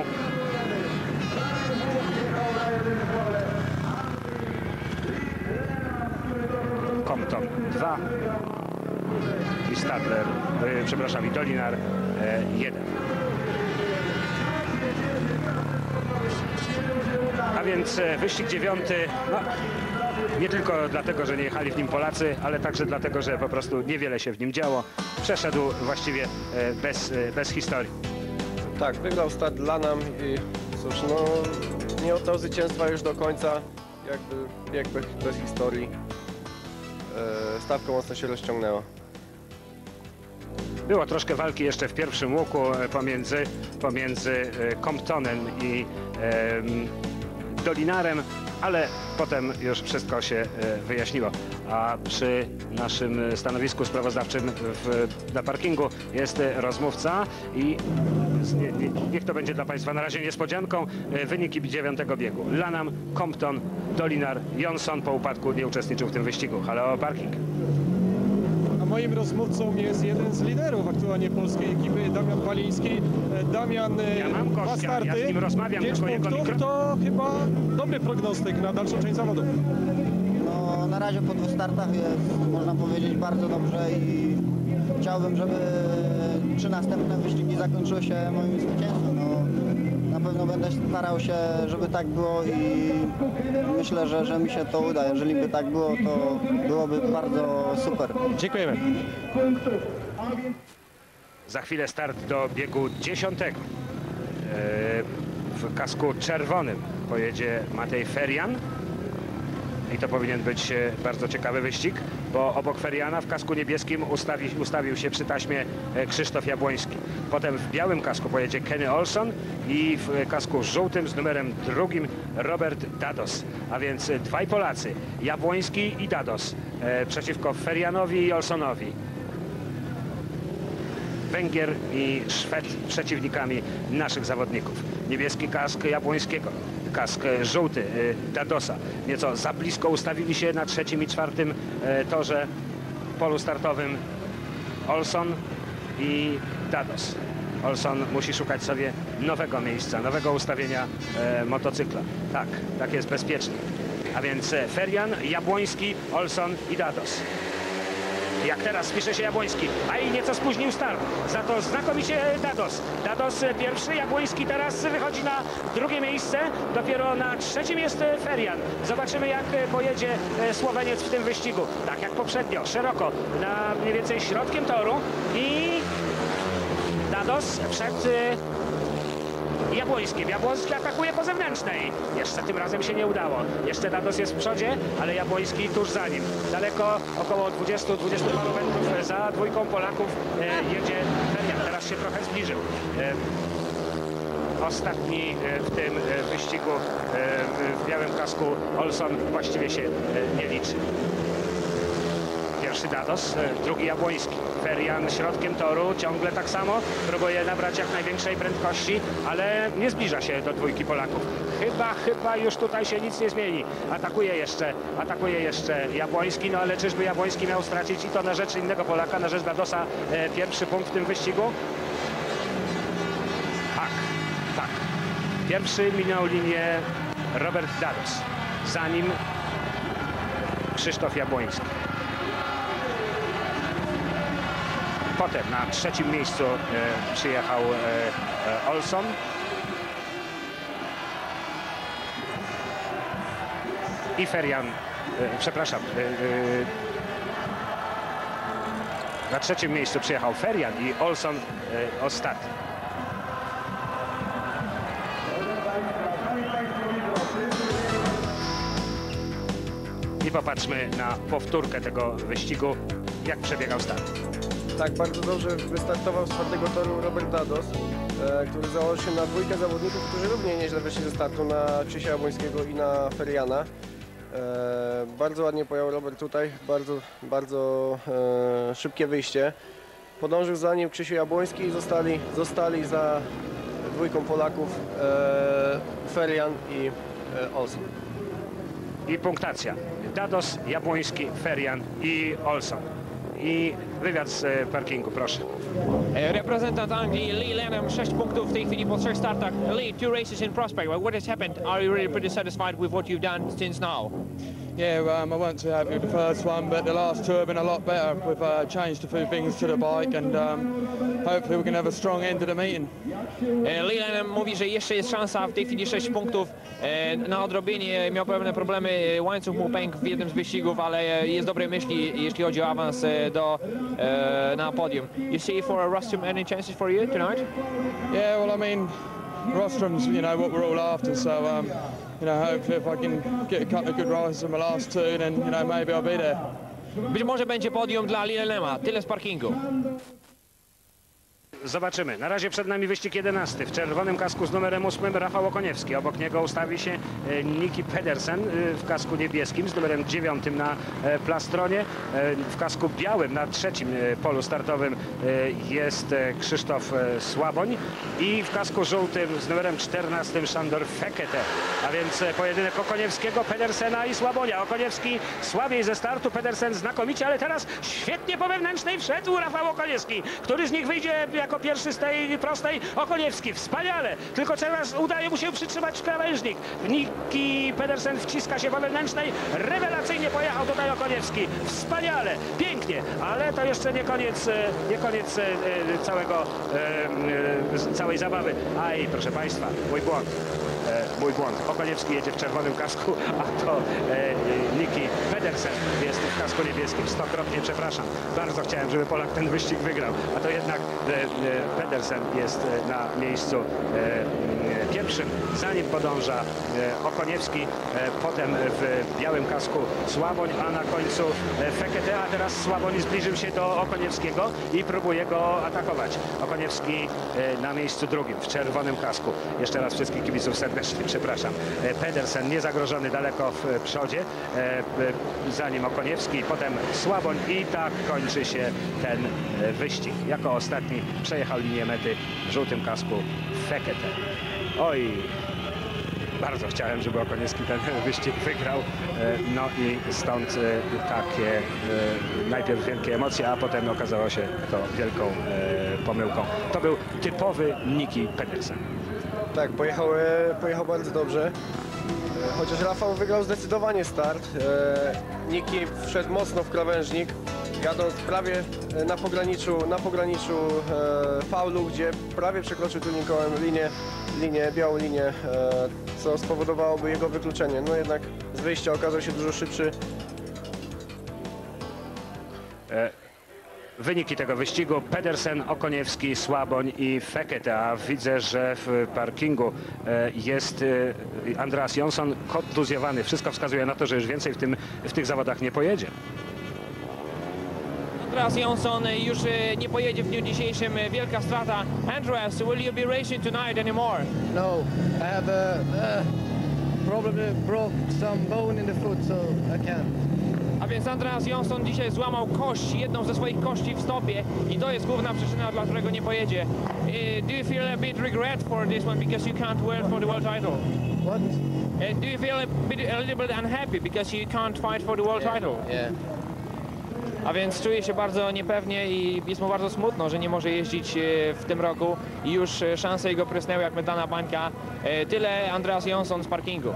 Compton 2 i Stadler, przepraszam, i Dolinar 1. A więc wyścig 9, no, nie tylko dlatego, że nie jechali w nim Polacy, ale także dlatego, że po prostu niewiele się w nim działo. Przeszedł właściwie bez historii. Tak, wygrał start Lanham i cóż, no nie oddał zwycięstwa już do końca, jakby bez historii. Stawka mocno się rozciągnęła. Było troszkę walki jeszcze w pierwszym łuku pomiędzy Comptonem i Dolinarem, ale potem już wszystko się wyjaśniło. A przy naszym stanowisku sprawozdawczym na parkingu jest rozmówca i niech to będzie dla Państwa na razie niespodzianką. Wyniki 9. biegu. Lanham, Compton, Dolinar, Johnson po upadku nie uczestniczył w tym wyścigu. Halo, parking. A moim rozmówcą jest jeden z liderów aktualnie polskiej ekipy, Damian Baliński. Damian, Ja mam dwa gościa, starty, ja z nim rozmawiam, 5 tylko jego punktów, to chyba dobry prognostyk na dalszą część zawodów. No, na razie po 2 startach jest, można powiedzieć, bardzo dobrze i chciałbym, żeby 3 następne wyścigi zakończyły się moim zwycięstwem. No, na pewno będę starał się, żeby tak było i myślę, że mi się to uda. Jeżeli by tak było, to byłoby bardzo super. Dziękujemy. Za chwilę start do biegu 10. W kasku czerwonym pojedzie Matej Ferian. I to powinien być bardzo ciekawy wyścig, bo obok Feriana w kasku niebieskim ustawił się przy taśmie Krzysztof Jabłoński. Potem w białym kasku pojedzie Kenny Olson i w kasku żółtym z numerem 2 Robert Dados. A więc dwaj Polacy, Jabłoński i Dados, przeciwko Ferianowi i Olsonowi. Węgier i Szwed przeciwnikami naszych zawodników. Niebieski kask Jabłońskiego, kask żółty Dadosa. Nieco za blisko ustawili się na 3. i 4. torze polu startowym Olson i Dados. Olson musi szukać sobie nowego miejsca, nowego ustawienia motocykla. Tak jest bezpiecznie. A więc Ferian, Jabłoński, Olson i Dados. Jak teraz spisze się Jabłoński, a i nieco spóźnił start. Za to znakomicie Dados. Dados pierwszy, Jabłoński teraz wychodzi na 2. miejsce. Dopiero na 3. jest Ferian. Zobaczymy, jak pojedzie Słoweniec w tym wyścigu. Tak jak poprzednio, szeroko, na mniej więcej środkiem toru. I Dados przed Jabłońskim. Jabłoński atakuje po zewnętrznej. Jeszcze tym razem się nie udało. Jeszcze Dados jest w przodzie, ale Jabłoński tuż za nim. Daleko, około 20-20 paru metrów za dwójką Polaków jedzie Ferian. Teraz się trochę zbliżył. Ostatni w tym wyścigu w białym kasku Olson właściwie się nie liczy. Pierwszy Dados, drugi Jabłoński. Ferian środkiem toru, ciągle tak samo. Próbuje nabrać jak największej prędkości, ale nie zbliża się do dwójki Polaków. Chyba już tutaj się nic nie zmieni. Atakuje jeszcze Jabłoński, no ale czyżby Jabłoński miał stracić i to na rzecz innego Polaka, na rzecz Dadosa pierwszy punkt w tym wyścigu? Tak. Pierwszy minął linię Robert Dados. Za nim Krzysztof Jabłoński. Potem na 3. miejscu przyjechał Olson. I Ferian, przepraszam, na 3. miejscu przyjechał Ferian i Olson ostatni. I popatrzmy na powtórkę tego wyścigu, jak przebiegał start. Tak, bardzo dobrze wystartował z 4. toru Robert Dados, który założył się na 2 zawodników, którzy równie nieźle wyszli ze startu, na Krzysia Jabłońskiego i na Feriana. Bardzo ładnie pojechał Robert tutaj, bardzo szybkie wyjście. Podążył za nim Krzysiu Jabłoński i zostali za 2 Polaków Ferian i Olson. I punktacja. Dados, Jabłoński, Ferian i Olson. I wywiad z parkingu, proszę. Reprezentant Anglii Lee Lanham, 6 punktów w tej chwili po 3 startach. Lee, 2 races in prospect. What has happened? Are you really pretty satisfied with what you've done since now? Yeah, I weren't too happy with the first one, but the last 2 have been a lot better. We've changed a few things to the bike and hopefully we can have a strong end to the meeting. Lee Lanham mówi, że jeszcze jest szansa, w tej chwili 6 punktów na odrobienie. Miał pewne problemy, łańcuch mu pękł w jednym z wyścigów, ale jest dobrej myśli, jeśli chodzi o awans na podium. You see for Rostrum any chances for you tonight? Yeah, well, I mean, Rostrum's, you know, what we're all after, so you know, hopefully if I can get a couple of good rides in my last 2, then, you know, maybe I'll be there. Być może będzie podium dla Lee Lanhama. Tyle z parkingu. Zobaczymy. Na razie przed nami wyścig 11. W czerwonym kasku z numerem 8 Rafał Okoniewski. Obok niego ustawi się Niki Pedersen w kasku niebieskim z numerem 9 na plastronie. W kasku białym na trzecim polu startowym jest Krzysztof Słaboń i w kasku żółtym z numerem 14 Szandor Fekete. A więc pojedynek Okoniewskiego, Pedersena i Słabonia. Okoniewski słabiej ze startu, Pedersen znakomicie, ale teraz świetnie po wewnętrznej wszedł Rafał Okoniewski. Który z nich wyjdzie jako pierwszy z tej prostej? Okoniewski, wspaniale. Tylko teraz udaje mu się przytrzymać krawężnik. Niki Pedersen wciska się po wewnętrznej. Rewelacyjnie pojechał tutaj Okoniewski. Wspaniale, pięknie, ale to jeszcze nie koniec całej zabawy. Aj, proszę Państwa, mój błąd. Okoniewski jedzie w czerwonym kasku, a to Niki Pedersen jest w kasku niebieskim. Stokrotnie przepraszam. Bardzo chciałem, żeby Polak ten wyścig wygrał, a to jednak Pedersen jest na miejscu pierwszym, za nim podąża Okoniewski, potem w białym kasku Słaboń, a na końcu Fekete, a teraz Słaboń zbliżył się do Okoniewskiego i próbuje go atakować. Okoniewski na miejscu drugim, w czerwonym kasku. Jeszcze raz wszystkich kibiców serdecznie przepraszam. Pedersen niezagrożony daleko w przodzie, za nim Okoniewski, potem Słaboń i tak kończy się ten wyścig. Jako ostatni przejechał linię mety w żółtym kasku Fekete. Oj, bardzo chciałem, żeby Okoniewski ten wyścig wygrał. No i stąd takie najpierw wielkie emocje, a potem okazało się to wielką pomyłką. To był typowy Niki Pedersen. Tak, pojechał bardzo dobrze. Chociaż Rafał wygrał zdecydowanie start. Niki wszedł mocno w krawężnik, jadąc prawie na pograniczu faulu, gdzie prawie przekroczył tylnym kołem białą linię, co spowodowałoby jego wykluczenie. No jednak z wyjścia okazał się dużo szybszy. Wyniki tego wyścigu: Pedersen, Okoniewski, Słaboń i Fekete. A widzę, że w parkingu jest Andreas Jonsson kontuzjowany. Wszystko wskazuje na to, że już więcej w tych zawodach nie pojedzie. Andreas Jonsson już nie pojedzie w dniu dzisiejszym. Wielka strata. Andreas, will you be racing tonight anymore? No, I have probably broke some bone in the foot, so I can't. A więc Andreas Jonsson dzisiaj złamał kość, jedną ze swoich kości w stopie i to jest główna przyczyna, dla którego nie pojedzie. Do you feel a bit regret for this one because you can't wear for the world title? What? Do you feel a little bit unhappy because you can't fight for the world title? Yeah. A więc czuje się bardzo niepewnie i jest mu bardzo smutno, że nie może jeździć w tym roku i już szanse jego prysnęły jak mydlana bańka. Tyle Andreas Jonsson z parkingu.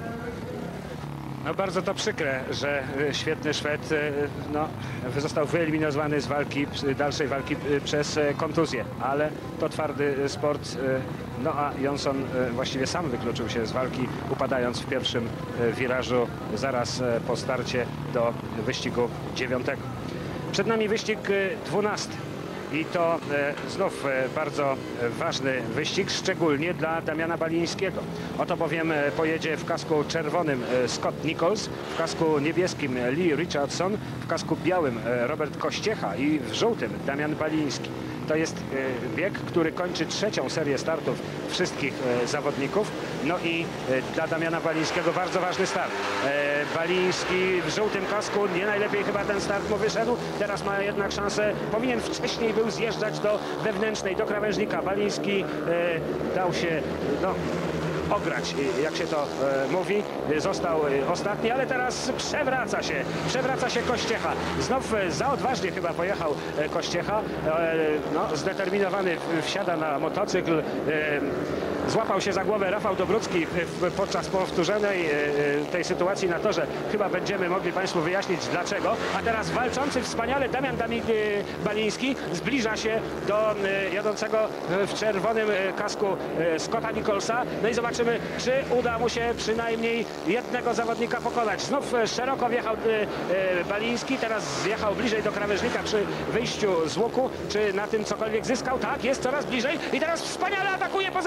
No bardzo to przykre, że świetny Szwed został wyeliminowany z dalszej walki przez kontuzję, ale to twardy sport, no a Jonsson właściwie sam wykluczył się z walki, upadając w pierwszym wirażu zaraz po starcie do wyścigu 9. Przed nami wyścig 12. I to znów bardzo ważny wyścig, szczególnie dla Damiana Balińskiego. Oto bowiem pojedzie w kasku czerwonym Scott Nichols, w kasku niebieskim Lee Richardson, w kasku białym Robert Kościecha i w żółtym Damian Baliński. To jest bieg, który kończy trzecią serię startów wszystkich zawodników. No i dla Damiana Balińskiego bardzo ważny start. Baliński w żółtym kasku, nie najlepiej chyba ten start mu wyszedł. Teraz ma jednak szansę, powinien wcześniej był zjeżdżać do wewnętrznej, do krawężnika. Baliński dał się ograć, jak się to mówi. Został ostatni, ale teraz przewraca się Kościecha. Znów za odważnie chyba pojechał Kościecha. Zdeterminowany wsiada na motocykl. Złapał się za głowę Rafał Dobrucki podczas powtórzonej tej sytuacji na torze. Chyba będziemy mogli Państwu wyjaśnić dlaczego. A teraz walczący wspaniale Damian Baliński zbliża się do jadącego w czerwonym kasku Scotta Nicholsa. No i zobaczymy, czy uda mu się przynajmniej jednego zawodnika pokonać. Znów szeroko wjechał Baliński, teraz zjechał bliżej do krawężnika przy wyjściu z łuku. Czy na tym cokolwiek zyskał? Tak, jest coraz bliżej i teraz wspaniale atakuje po zewnętrznej.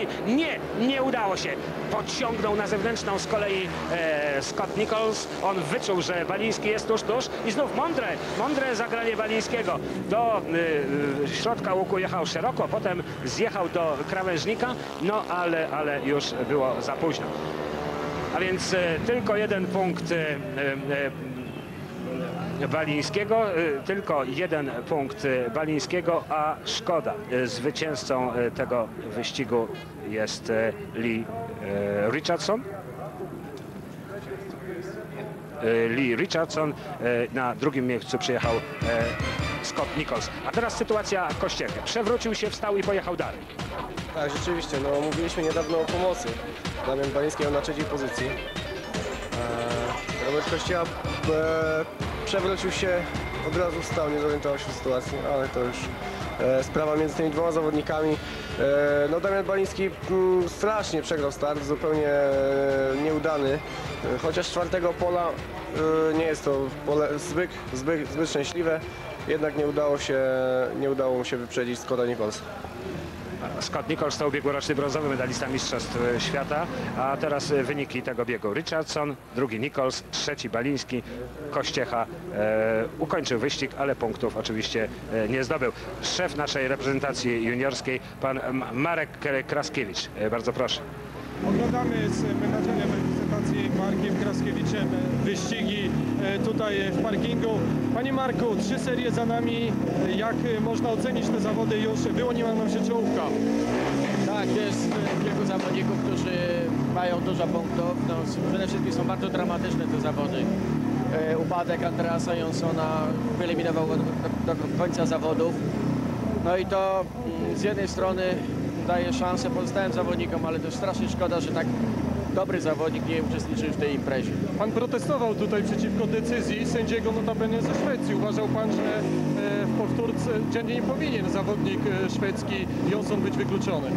Baliński. Nie udało się. Podciągnął na zewnętrzną z kolei Scott Nichols. On wyczuł, że Baliński jest tuż i znów mądre zagranie Balińskiego. Do środka łuku jechał szeroko, potem zjechał do krawężnika, no ale już było za późno. A więc tylko jeden punkt Balińskiego, tylko jeden punkt Balińskiego, a szkoda. Zwycięzcą tego wyścigu jest Lee Richardson. Lee Richardson, na drugim miejscu przyjechał Scott Nichols. A teraz sytuacja Kościechy. Przewrócił się, wstał i pojechał dalej. Tak, rzeczywiście, no mówiliśmy niedawno o pomocy. Damian Baliński na trzeciej pozycji. Robert Kościecha przewrócił się, od razu wstał, nie zorientował się w sytuacji, ale to już sprawa między tymi dwoma zawodnikami. No Damian Baliński strasznie przegrał start, zupełnie nieudany. Chociaż czwartego pola nie jest to pole zbyt szczęśliwe, jednak nie udało mu się wyprzedzić Scotta Nicholsa. Scott Nichols to ubiegłoroczny brązowy medalista Mistrzostw Świata, a teraz wyniki tego biegu. Richardson, drugi Nichols, trzeci Baliński, Kościecha ukończył wyścig, ale punktów oczywiście nie zdobył. Szef naszej reprezentacji juniorskiej, pan Marek Kraskiewicz. Bardzo proszę. Oglądamy z menadżerem reprezentacji Markiem Kraskiewiczem wyścigi tutaj w parkingu. Panie Marku, 3 serie za nami. Jak można ocenić te zawody? Już wyłoniła nam się czołówka. Tak, jest kilku zawodników, którzy mają dużo punktów. No, przede wszystkim są bardzo dramatyczne te zawody. Upadek Andreasa Jonsona wyeliminował do końca zawodów. No i to z jednej strony daje szansę pozostałym zawodnikom, ale to strasznie szkoda, że tak dobry zawodnik nie uczestniczył w tej imprezie. Pan protestował tutaj przeciwko decyzji sędziego notabene ze Szwecji. Uważał pan, że w powtórce nie powinien zawodnik szwedzki Jonsson być wykluczony?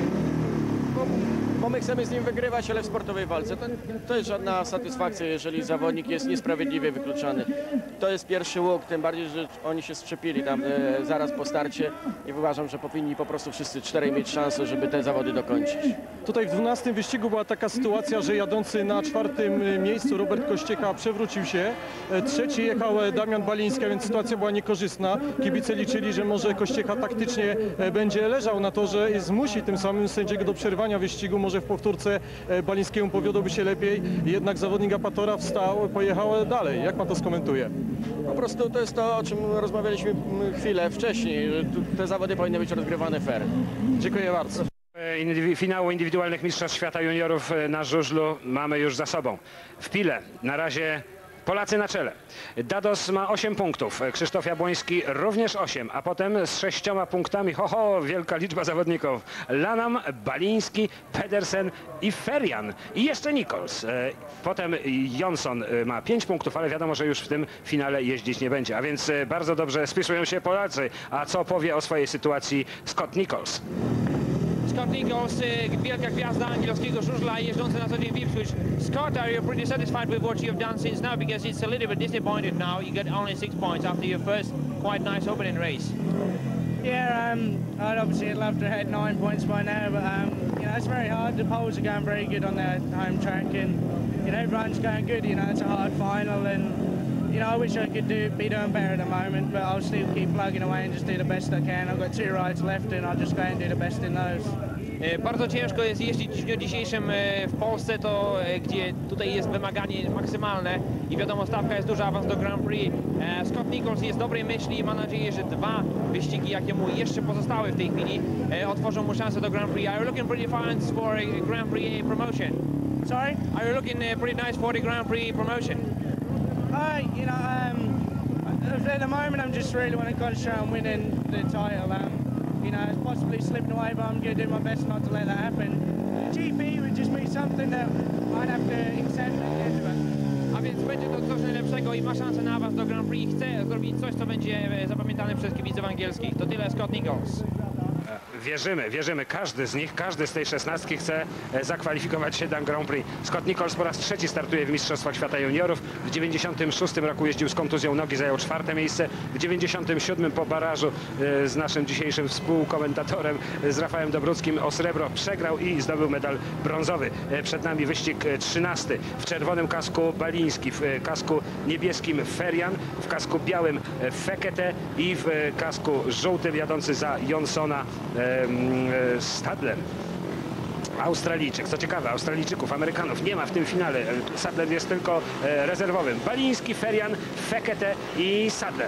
Bo my chcemy z nim wygrywać, ale w sportowej walce. To jest żadna satysfakcja, jeżeli zawodnik jest niesprawiedliwie wykluczony. To jest pierwszy łuk, tym bardziej, że oni się strzepili tam zaraz po starcie i uważam, że powinni po prostu wszyscy 4 mieć szansę, żeby te zawody dokończyć. Tutaj w 12 wyścigu była taka sytuacja, że jadący na 4. miejscu Robert Kościecha przewrócił się. Trzeci jechał Damian Baliński, a więc sytuacja była niekorzystna. Kibice liczyli, że może Kościecha taktycznie będzie leżał na torze i zmusi tym samym sędziego do przerwania wyścigu. Może w powtórce Balińskiemu powiodłoby się lepiej, jednak zawodnik Apatora wstał, pojechał dalej. Jak pan to skomentuje? Po prostu to jest to, o czym rozmawialiśmy chwilę wcześniej, że te zawody powinny być rozgrywane fair. Dziękuję bardzo. Finału indywidualnych Mistrzostw Świata Juniorów na żużlu mamy już za sobą. W Pile na razie Polacy na czele. Dados ma 8 punktów, Krzysztof Jabłoński również 8, a potem z 6 punktami, wielka liczba zawodników. Lanam, Baliński, Pedersen i Ferian i jeszcze Nichols. Potem Jonsson ma 5 punktów, ale wiadomo, że już w tym finale jeździć nie będzie. A więc bardzo dobrze spisują się Polacy. A co powie o swojej sytuacji Scott Nichols? Scott Nichols, wielka gwiazda angielskiego żużla jeżdżący na co dzień w Ipswich. Scott, are you pretty satisfied with what you've done since now? Because it's a little bit disappointed now. You got only 6 points after your first quite nice opening race. Yeah, I'd obviously love to have 9 points by now, but you know, it's very hard. The poles are going very good on their home track, and you know, everyone's going good. You know, it's a hard final, and you know, I wish I could be doing better at the moment, but I'll still keep plugging away and just do the best I can. I've got 2 rides left, and I'll just go and do the best in those. Bardzo ciężko jest jeździć w dniu dzisiejszym w Polsce, gdzie tutaj jest wymaganie maksymalne i wiadomo, stawka jest duża, awans do Grand Prix. Scott Nichols jest dobrej myśli i ma nadzieję, że 2 wyścigi, jakie mu jeszcze pozostały w tej chwili, otworzą mu szansę do Grand Prix. Are you looking pretty fine for a Grand Prix promotion? Sorry? Are you looking pretty nice for the Grand Prix promotion? You know, at the moment I'm just really want to concentrate on winning the title. You know, it's possibly slipping away, but I'm going to do my best not to let that happen. GP would just be something that I'd have to accept at the end of it. A więc będzie to coś najlepszego i ma szansę na awans do Grand Prix. Chce zrobić coś, co będzie zapamiętane przez kibiców angielskich. To tyle, Scott Nichols. Wierzymy. Każdy z nich, każdy z tej 16 chce zakwalifikować się do Grand Prix. Scott Nichols po raz trzeci startuje w Mistrzostwach Świata Juniorów. W 96 roku jeździł z kontuzją nogi, zajął 4. miejsce. W 97 po barażu z naszym dzisiejszym współkomentatorem, z Rafałem Dobruckim, o srebro przegrał i zdobył medal brązowy. Przed nami wyścig 13. W czerwonym kasku Baliński, w kasku niebieskim Ferian, w kasku białym Fekete i w kasku żółtym jadący za Johnsona Stadler. Australijczyk. Co ciekawe, Australijczyków, Amerykanów nie ma w tym finale. Sadler jest tylko rezerwowym. Baliński, Ferian, Fekete i Sadler.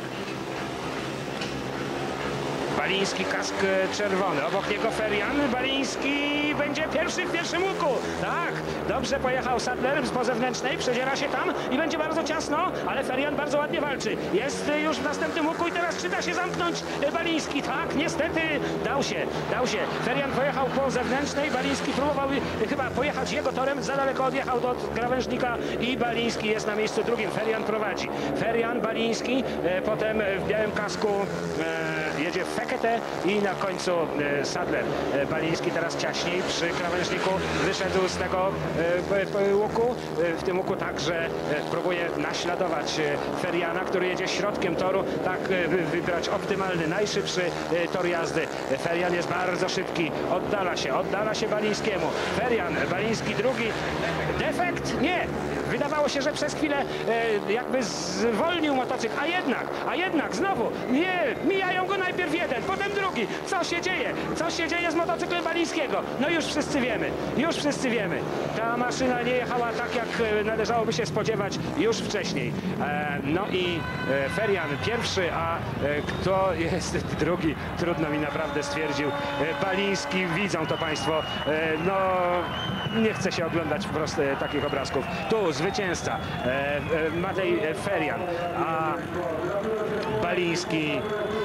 Baliński, kask czerwony. Obok niego Ferian. Baliński będzie pierwszy w pierwszym łuku. Tak, dobrze pojechał Sadler po zewnętrznej. Przedziera się tam i będzie bardzo ciasno, ale Ferian bardzo ładnie walczy. Jest już w następnym łuku i teraz czy da się zamknąć Baliński? Tak, niestety dał się. Ferian pojechał po zewnętrznej. Baliński próbował chyba pojechać jego torem. Za daleko odjechał do krawężnika i Baliński jest na miejscu drugim. Ferian prowadzi. Ferian, Baliński, potem w białym kasku jedzie Fekete i na końcu Sadler. Baliński teraz ciaśniej przy krawężniku wyszedł z tego łuku. W tym łuku także próbuje naśladować Feriana, który jedzie środkiem toru, tak wybrać optymalny, najszybszy tor jazdy. Ferian jest bardzo szybki, oddala się Balińskiemu. Ferian, Baliński drugi. Defekt? Nie! Wydawało się, że przez chwilę jakby zwolnił motocykl, a jednak znowu nie, mijają go najpierw jeden, potem drugi. Co się dzieje? Co się dzieje z motocyklem Balińskiego? No już wszyscy wiemy. Ta maszyna nie jechała tak, jak należałoby się spodziewać już wcześniej. No i Ferian pierwszy, a kto jest drugi? Trudno mi naprawdę stwierdził. Baliński, widzą to Państwo, no nie chce się oglądać po prostu takich obrazków. Tu zwycięzca Matej Ferian, a Baliński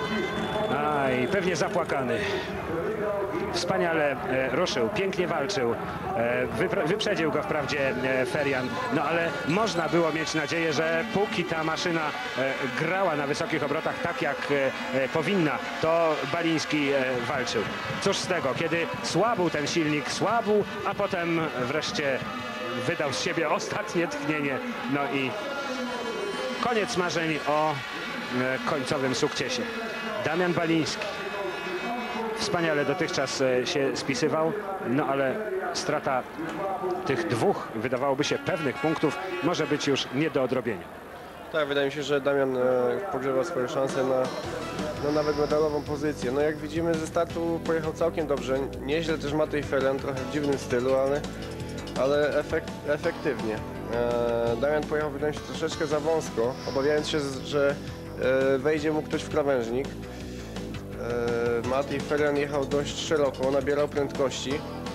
pewnie zapłakany. Wspaniale ruszył, pięknie walczył, wyprzedził go wprawdzie Ferian, no ale można było mieć nadzieję, że póki ta maszyna grała na wysokich obrotach tak jak powinna, to Baliński walczył. Cóż z tego, kiedy słabł ten silnik, a potem wreszcie wydał z siebie ostatnie tchnienie, no i koniec marzeń o końcowym sukcesie. Damian Baliński wspaniale dotychczas się spisywał, no ale strata tych dwóch, wydawałoby się, pewnych punktów może być już nie do odrobienia. Tak, wydaje mi się, że Damian pogrzewa swoje szanse na nawet medalową pozycję. No jak widzimy, ze startu pojechał całkiem dobrze. Nieźle też Matej Ferian, trochę w dziwnym stylu, ale efektywnie. Damian pojechał, wydaje mi się, troszeczkę za wąsko, obawiając się, że wejdzie mu ktoś w krawężnik. Matej Ferian jechał dość szeroko, nabierał prędkości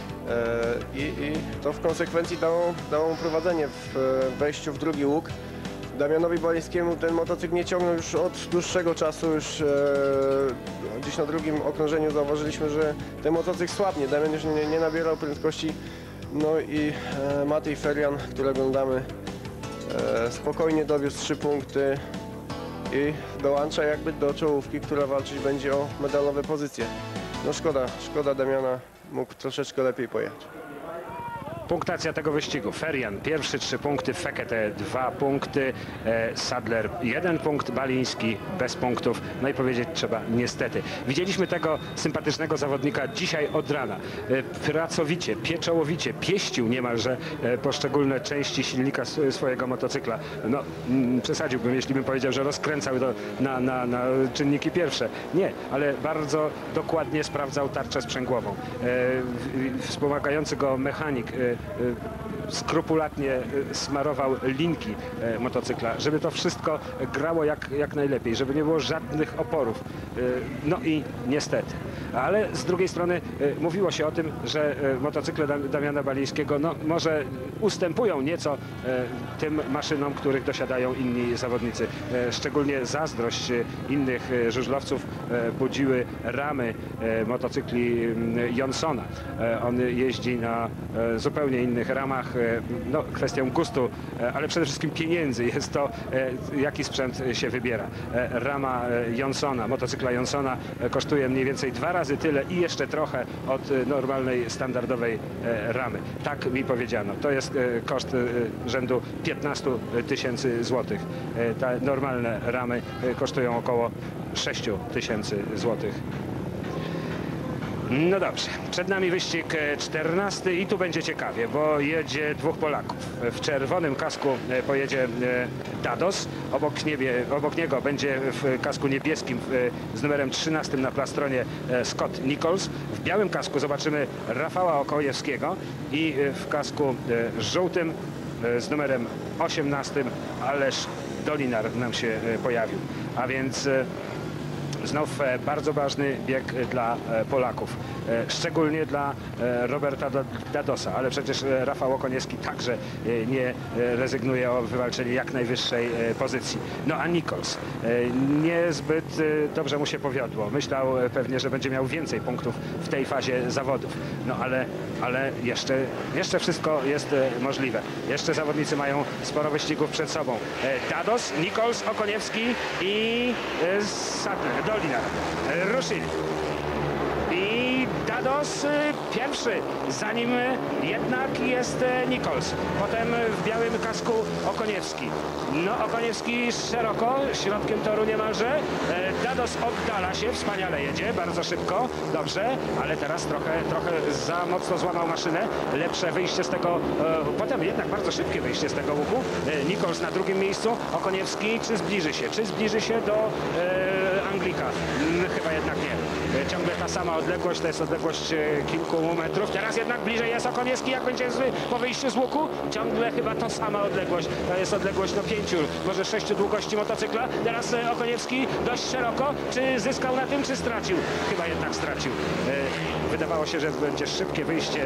i to w konsekwencji dało mu prowadzenie w wejściu w drugi łuk. Damianowi Balińskiemu ten motocykl nie ciągnął już od dłuższego czasu, już gdzieś na drugim okrążeniu zauważyliśmy, że ten motocykl słabnie, Damian już nie nabierał prędkości. No i Matej Ferian, który oglądamy, spokojnie dowiózł 3 punkty i dołącza jakby do czołówki, która walczyć będzie o medalowe pozycje. No szkoda Damiana, mógł troszeczkę lepiej pojechać. Punktacja tego wyścigu. Ferian pierwszy 3 punkty, Fekete 2 punkty, Sadler 1 punkt, Baliński bez punktów. No i powiedzieć trzeba niestety. Widzieliśmy tego sympatycznego zawodnika dzisiaj od rana. Pracowicie, pieczołowicie pieścił niemalże poszczególne części silnika swojego motocykla. No przesadziłbym, jeśli bym powiedział, że rozkręcał to na czynniki pierwsze. Nie, ale bardzo dokładnie sprawdzał tarczę sprzęgłową. Wspomagający go mechanik skrupulatnie smarował linki motocykla, żeby to wszystko grało jak najlepiej, żeby nie było żadnych oporów. No i niestety. Ale z drugiej strony mówiło się o tym, że motocykle Damiana Balińskiego no, może ustępują nieco tym maszynom, których dosiadają inni zawodnicy. Szczególnie zazdrość innych żużlowców budziły ramy motocykli Johnsona. On jeździ na zupełnie innych ramach, no, kwestią gustu, ale przede wszystkim pieniędzy jest to, jaki sprzęt się wybiera. Rama Johnsona, motocykla Johnsona kosztuje mniej więcej 2 razy tyle i jeszcze trochę od normalnej, standardowej ramy. Tak mi powiedziano. To jest koszt rzędu 15 000 złotych. Te normalne ramy kosztują około 6 000 złotych. No dobrze, przed nami wyścig 14 i tu będzie ciekawie, bo jedzie 2 Polaków. W czerwonym kasku pojedzie Dados, obok niego będzie w kasku niebieskim z numerem 13 na plastronie Scott Nichols. W białym kasku zobaczymy Rafała Okojewskiego i w kasku żółtym z numerem 18 Aleš Dolinar nam się pojawił. A więc znów bardzo ważny bieg dla Polaków, szczególnie dla Roberta Dadosa, ale przecież Rafał Okoniewski także nie rezygnuje o wywalczenie jak najwyższej pozycji. No a Nichols niezbyt dobrze mu się powiodło. Myślał pewnie, że będzie miał więcej punktów w tej fazie zawodów. No ale jeszcze wszystko jest możliwe. Jeszcze zawodnicy mają sporo wyścigów przed sobą. Dados, Nichols, Okoniewski i Dolinar ruszyli. I Dados pierwszy, za nim jednak jest Nichols. Potem w białym kasku Okoniewski. No Okoniewski szeroko, środkiem toru niemalże. Dados oddala się, wspaniale jedzie, bardzo szybko, dobrze, ale teraz trochę za mocno złamał maszynę. Lepsze wyjście z tego, potem jednak bardzo szybkie wyjście z tego łuku. Nichols na drugim miejscu, Okoniewski czy zbliży się do Anglika? Chyba jednak nie. Ciągle ta sama odległość, to jest odległość kilku metrów. Teraz jednak bliżej jest Okoniewski, jak będzie po wyjściu z łuku. Ciągle chyba to sama odległość. To jest odległość 5, może 6 długości motocykla. Teraz Okoniewski dość szeroko. Czy zyskał na tym, czy stracił? Chyba jednak stracił. Wydawało się, że będzie szybkie wyjście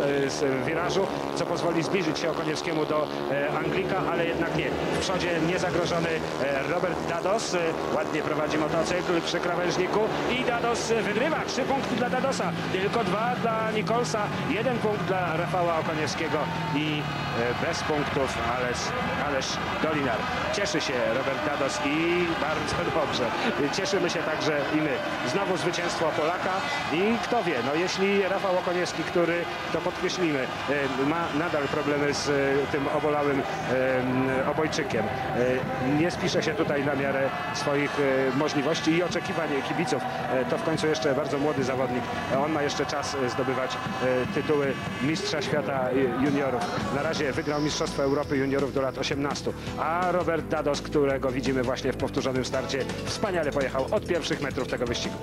z wirażu, co pozwoli zbliżyć się Okoniewskiemu do Anglika, ale jednak nie. W przodzie niezagrożony Robert Dados. Ładnie prowadzi motocykl przy krawężniku i Dados wygrywa. 3 punkty dla Dadosa, tylko 2 dla Nicholsa, 1 punkt dla Rafała Okoniewskiego i bez punktów Aleš Dolinar. Cieszy się Robert Dados i bardzo dobrze. Cieszymy się także i my. Znowu zwycięstwo Polaka i kto wie, no jeśli Rafał Okoniewski, który, to podkreślimy, ma nadal problemy z tym obolałym obojczykiem, nie spisze się tutaj na miarę swoich możliwości i oczekiwań kibiców, to w końcu jeszcze bardzo młody zawodnik. On ma jeszcze czas zdobywać tytuły mistrza świata juniorów. Na razie wygrał Mistrzostwo Europy juniorów do lat 18, a Robert Dados, którego widzimy właśnie w powtórzonym starcie, wspaniale pojechał od pierwszych metrów tego wyścigu.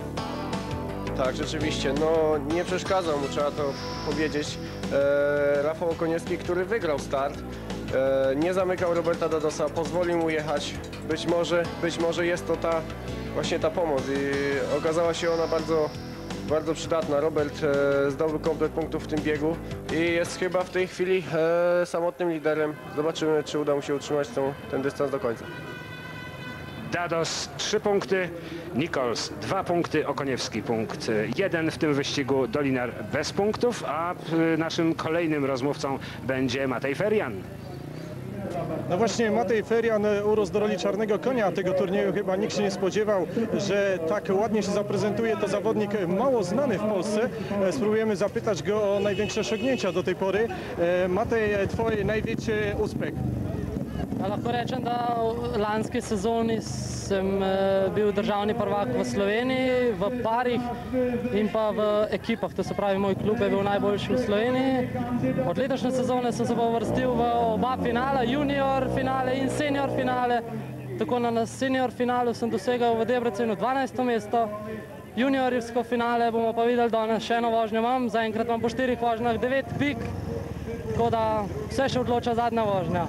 Tak, rzeczywiście, no nie przeszkadzał mu, trzeba to powiedzieć, Rafał Okoniewski, który wygrał start. Nie zamykał Roberta Dadosa, pozwolił mu jechać. Być może jest to właśnie ta pomoc i okazała się ona bardzo przydatna. Robert zdobył komplet punktów w tym biegu i jest chyba w tej chwili samotnym liderem. Zobaczymy, czy uda mu się utrzymać ten dystans do końca. Dados 3 punkty, Nichols 2 punkty, Okoniewski punkt 1 w tym wyścigu, Dolinar bez punktów, a naszym kolejnym rozmówcą będzie Matej Ferian. No właśnie, Matej Ferian urósł do roli czarnego konia tego turnieju. Chyba nikt się nie spodziewał, że tak ładnie się zaprezentuje. To zawodnik mało znany w Polsce. Spróbujemy zapytać go o największe osiągnięcia do tej pory. Matej, tvoj największy uspeh? Lahko rečem, da v lanski sezoni sem bil državni prvak v Sloveniji, v parih in pa w ekipah. To se pravi, moj klub je bil najboljši v Sloveniji. Od letošnje sezone sem se pa uvrstil v oba finala, junior finale in senior finale. Tako na senior finalu sem dosegal v Debrecenu 12. mesto. Juniorsko finale bomo pa videli danes, še eno vožnjo imam. Zaenkrat imam po 4 vožnjah 9 pik, tako da vse še odloča zadnja vožnja.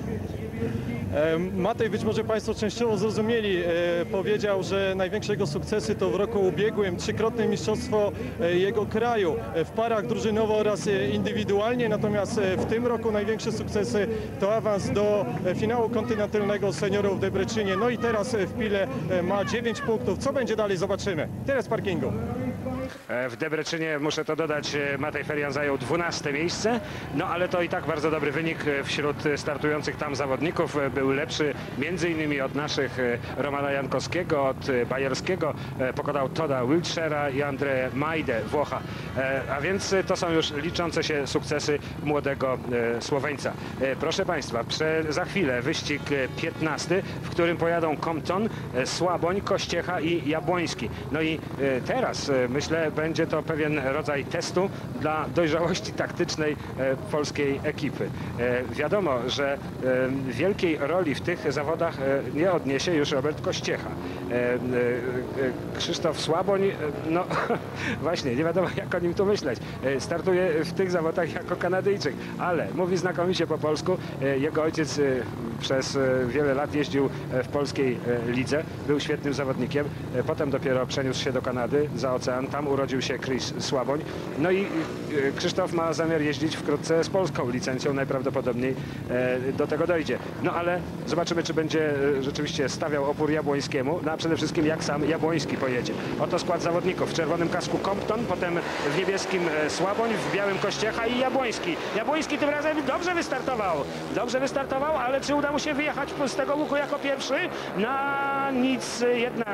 Matej, być może Państwo częściowo zrozumieli, powiedział, że największe jego sukcesy to w roku ubiegłym 3-krotne mistrzostwo jego kraju w parach drużynowo oraz indywidualnie, natomiast w tym roku największe sukcesy to awans do finału kontynentalnego seniorów w Debreczynie. No i teraz w Pile ma 9 punktów. Co będzie dalej, zobaczymy. Teraz z parkingu. W Debreczynie, muszę to dodać, Matej Ferian zajął 12. miejsce, no ale to i tak bardzo dobry wynik wśród startujących tam zawodników. Był lepszy m.in. od naszych Romana Jankowskiego, od Bajerskiego, pokonał Toda Wiltshera i André Majdę, Włocha. A więc to są już liczące się sukcesy młodego Słoweńca. Proszę Państwa, za chwilę wyścig 15, w którym pojadą Compton, Słaboń, Kościecha i Jabłoński. No i teraz myślę, będzie to pewien rodzaj testu dla dojrzałości taktycznej polskiej ekipy. Wiadomo, że wielkiej roli w tych zawodach nie odniesie już Robert Kościecha. Krzysztof Słaboń, no właśnie, nie wiadomo jak o nim tu myśleć. Startuje w tych zawodach jako Kanadyjczyk, ale mówi znakomicie po polsku. Jego ojciec przez wiele lat jeździł w polskiej lidze, był świetnym zawodnikiem. Potem dopiero przeniósł się do Kanady za ocean, tam urodził się Chris Słaboń. No i Krzysztof ma zamiar jeździć wkrótce z polską licencją, najprawdopodobniej do tego dojdzie. No ale zobaczymy, czy będzie rzeczywiście stawiał opór Jabłońskiemu, no a przede wszystkim jak sam Jabłoński pojedzie. Oto skład zawodników. W czerwonym kasku Compton, potem w niebieskim Słaboń, w białym Kościecha i Jabłoński. Jabłoński tym razem dobrze wystartował, ale czy uda mu się wyjechać z tego łuku jako pierwszy? Na nic jednak.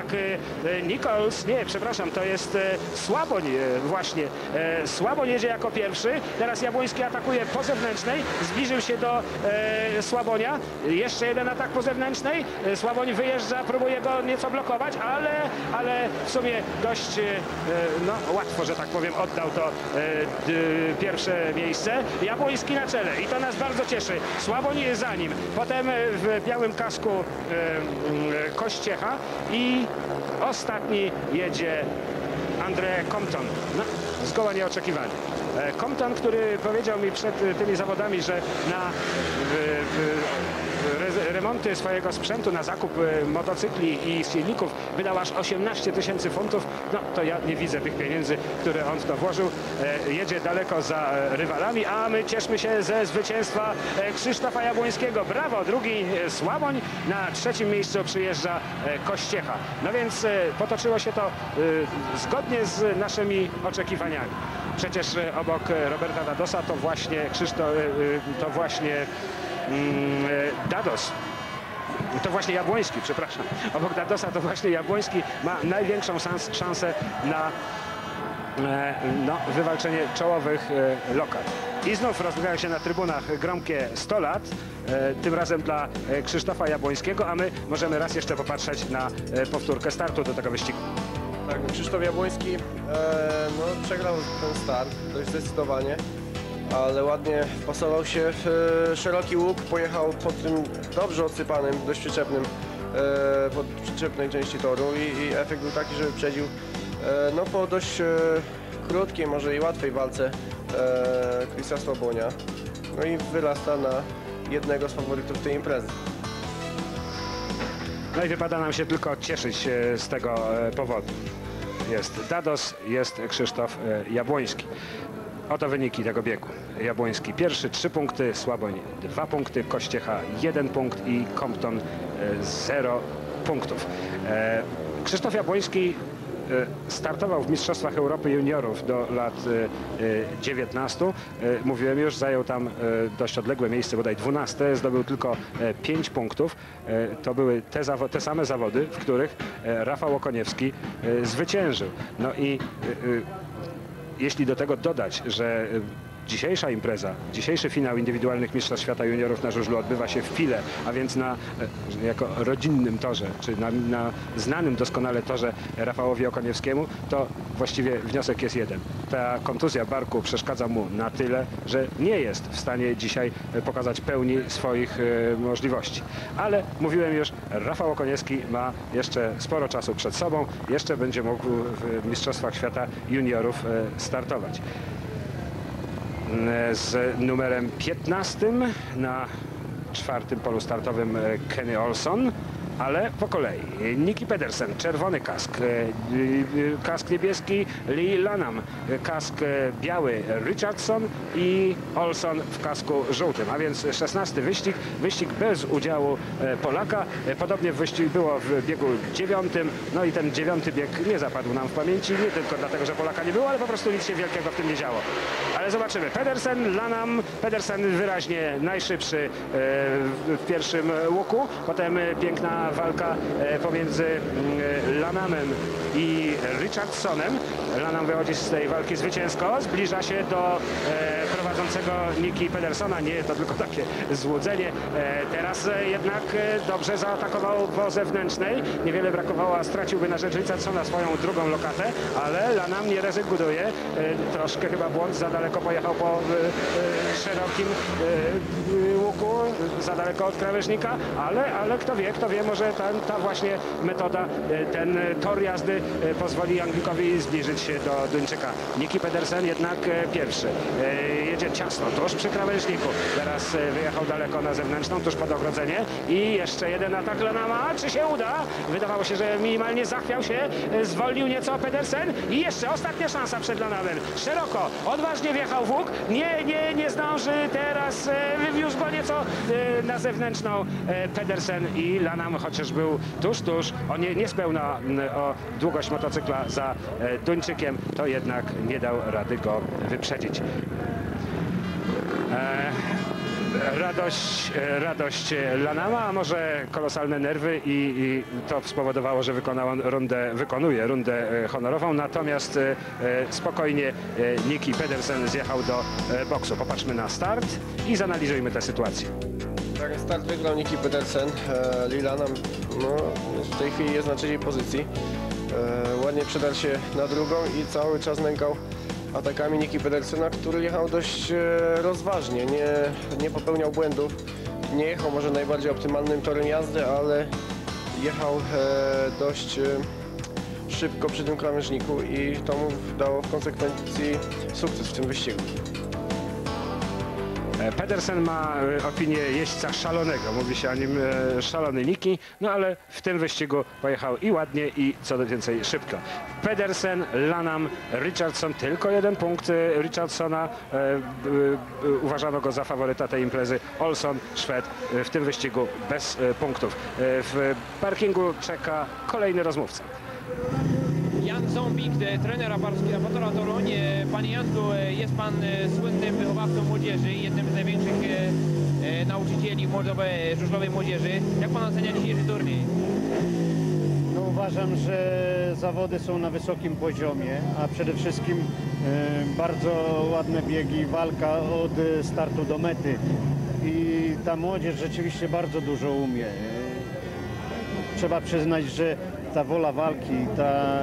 To jest Słaboń właśnie. Słaboń jedzie jako pierwszy. Teraz Jabłoński atakuje po zewnętrznej. Zbliżył się do Słabonia. Jeszcze jeden atak po zewnętrznej. Słaboń wyjeżdża, próbuje go nieco blokować, ale w sumie dość łatwo, że tak powiem, oddał to pierwsze miejsce. Jabłoński na czele i to nas bardzo cieszy. Słaboń jest za nim. Potem w białym kasku Kościecha i ostatni jedzie André Compton. No, zgoła nieoczekiwanie. Compton, który powiedział mi przed tymi zawodami, że na remonty swojego sprzętu, na zakup motocykli i silników wydał aż 18 000 funtów. No to ja nie widzę tych pieniędzy, które on w to włożył. Jedzie daleko za rywalami, a my cieszmy się ze zwycięstwa Krzysztofa Jabłońskiego. Brawo, drugi Słaboń, na trzecim miejscu przyjeżdża Kościecha. No więc potoczyło się to zgodnie z naszymi oczekiwaniami. Przecież obok Roberta Dadosa to właśnie Jabłoński, przepraszam. Obok Dadosa to właśnie Jabłoński ma największą szansę na wywalczenie czołowych lokat. I znów rozgrywają się na trybunach gromkie 100 lat, tym razem dla Krzysztofa Jabłońskiego, a my możemy raz jeszcze popatrzeć na powtórkę startu do tego wyścigu. Tak, Krzysztof Jabłoński przegrał ten start dość zdecydowanie, ale ładnie wpasował się w szeroki łuk, pojechał po tym dobrze odsypanym, dość przyczepnym, po przyczepnej części toru i efekt był taki, że wyprzedził po dość krótkiej, może i łatwej walce Chrisa Słabonia, no i wyrasta na jednego z faworytów tej imprezy. No i wypada nam się tylko cieszyć z tego powodu. Jest Dados, jest Krzysztof Jabłoński. Oto wyniki tego biegu. Jabłoński pierwszy 3 punkty, Słaboń 2 punkty, Kościecha 1 punkt i Compton 0 punktów. Krzysztof Jabłoński startował w Mistrzostwach Europy Juniorów do lat 19. Mówiłem już, zajął tam dość odległe miejsce, bodaj 12. Zdobył tylko 5 punktów. To były te same zawody, w których Rafał Okoniewski zwyciężył. No i jeśli do tego dodać, że dzisiejsza impreza, dzisiejszy finał indywidualnych Mistrzostw Świata Juniorów na żużlu odbywa się w Pile, a więc na jako rodzinnym torze, czy na znanym doskonale torze Rafałowi Okoniewskiemu, to właściwie wniosek jest jeden. Ta kontuzja barku przeszkadza mu na tyle, że nie jest w stanie dzisiaj pokazać pełni swoich możliwości. Ale mówiłem już, Rafał Okoniewski ma jeszcze sporo czasu przed sobą, jeszcze będzie mógł w Mistrzostwach Świata Juniorów startować. Z numerem 15 na 4. polu startowym Kenny Olson. ale po kolei. Niki Pedersen, czerwony kask, kask niebieski Lee Lanham, kask biały Richardson i Olson w kasku żółtym, a więc 16 wyścig bez udziału Polaka. Podobnie było w biegu 9, no i ten 9 bieg nie zapadł nam w pamięci, nie tylko dlatego, że Polaka nie było, ale po prostu nic się wielkiego w tym nie działo. Ale zobaczymy, Pedersen, Lanham, Pedersen wyraźnie najszybszy w pierwszym łuku, potem piękna walka pomiędzy Lanhamem i Richardsonem. Lanham wychodzi z tej walki zwycięsko, zbliża się do prowadzącego Niki Pedersona, nie to tylko takie złudzenie. Teraz jednak dobrze zaatakował po zewnętrznej, niewiele brakowało, a straciłby na rzecz Richardsona swoją drugą lokatę, ale Lanham nie rezygnuje, troszkę chyba błąd, za daleko pojechał po szerokim łuku, za daleko od krawężnika, ale kto wie, może ta właśnie metoda, ten tor jazdy pozwoli Anglikowi zbliżyć się do Duńczyka. Niki Pedersen jednak pierwszy. Jedzie ciasno, tuż przy krawężniku. Teraz wyjechał daleko na zewnętrzną, tuż pod ogrodzenie i jeszcze jeden atak Lanhama. Czy się uda? Wydawało się, że minimalnie zachwiał się, zwolnił nieco Pedersen i jeszcze ostatnia szansa przed Lanhamem. Szeroko, odważnie wjechał w łuk. Nie zdąży teraz, wywiózł go nieco na zewnętrzną Pedersen i Lanham, chociaż był tuż, on nie spełna o długość motocykla za Duńczykiem, to jednak nie dał rady go wyprzedzić. Radość Lanhama, a może kolosalne nerwy i to spowodowało, że wykonuje rundę honorową, natomiast spokojnie Niki Pedersen zjechał do boksu. Popatrzmy na start i zanalizujmy tę sytuację. Tak, start wygrał Niki Pedersen, Lee Lanham w tej chwili jest na trzeciej pozycji. Ładnie przedarł się na drugą i cały czas nękał atakami Niki Pedersena, który jechał dość rozważnie, nie popełniał błędów, nie jechał może najbardziej optymalnym torem jazdy, ale jechał dość szybko przy tym krawężniku i to mu dało w konsekwencji sukces w tym wyścigu. Pedersen ma opinię jeźdźca szalonego, mówi się o nim szalony Niki, no ale w tym wyścigu pojechał i ładnie i co więcej szybko. Pedersen, Lanham, Richardson, tylko jeden punkt Richardsona, uważano go za faworyta tej imprezy. Olson, Szwed, w tym wyścigu bez punktów. W parkingu czeka kolejny rozmówca. Jan Zombik, trener Apatora Toruń. Panie Janku, jest pan słynnym wychowawcą młodzieży, jednym z największych nauczycieli żużlowej młodzieży. Jak pan ocenia dzisiejszy turniej? No, uważam, że zawody są na wysokim poziomie, a przede wszystkim bardzo ładne biegi, walka od startu do mety. I ta młodzież rzeczywiście bardzo dużo umie. Trzeba przyznać, że ta wola walki, ta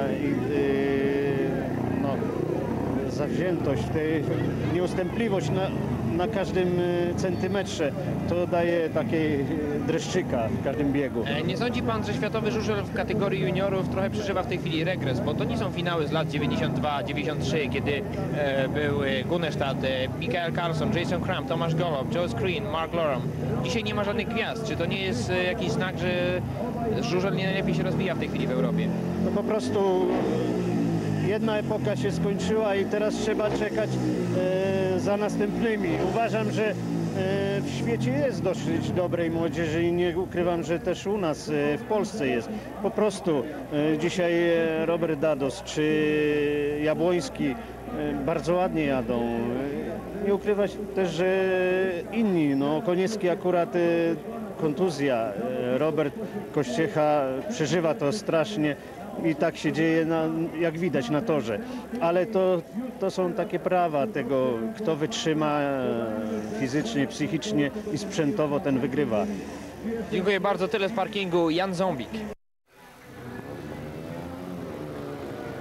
zawziętość, nieustępliwość na każdym centymetrze, to daje takie dreszczyka w każdym biegu. Nie sądzi pan, że światowy żużel w kategorii juniorów trochę przeżywa w tej chwili regres, bo to nie są finały z lat 92-93, kiedy był Gunnestad, Michael Carlson, Jason Cramp, Tomasz Golob, Joe Screen, Mark Loram. Dzisiaj nie ma żadnych gwiazd. Czy to nie jest jakiś znak, że żużel nie najlepiej się rozwija w tej chwili w Europie? No po prostu jedna epoka się skończyła i teraz trzeba czekać za następnymi. Uważam, że w świecie jest dosyć dobrej młodzieży i nie ukrywam, że też u nas w Polsce jest. Po prostu dzisiaj Robert Dados czy Jabłoński bardzo ładnie jadą. Nie ukrywać też, że inni, Koniecki akurat kontuzja, Robert Kościecha przeżywa to strasznie i tak się dzieje, jak widać na torze. Ale to są takie prawa tego, kto wytrzyma fizycznie, psychicznie i sprzętowo, ten wygrywa. Dziękuję bardzo, tyle z parkingu. Jan Zombik.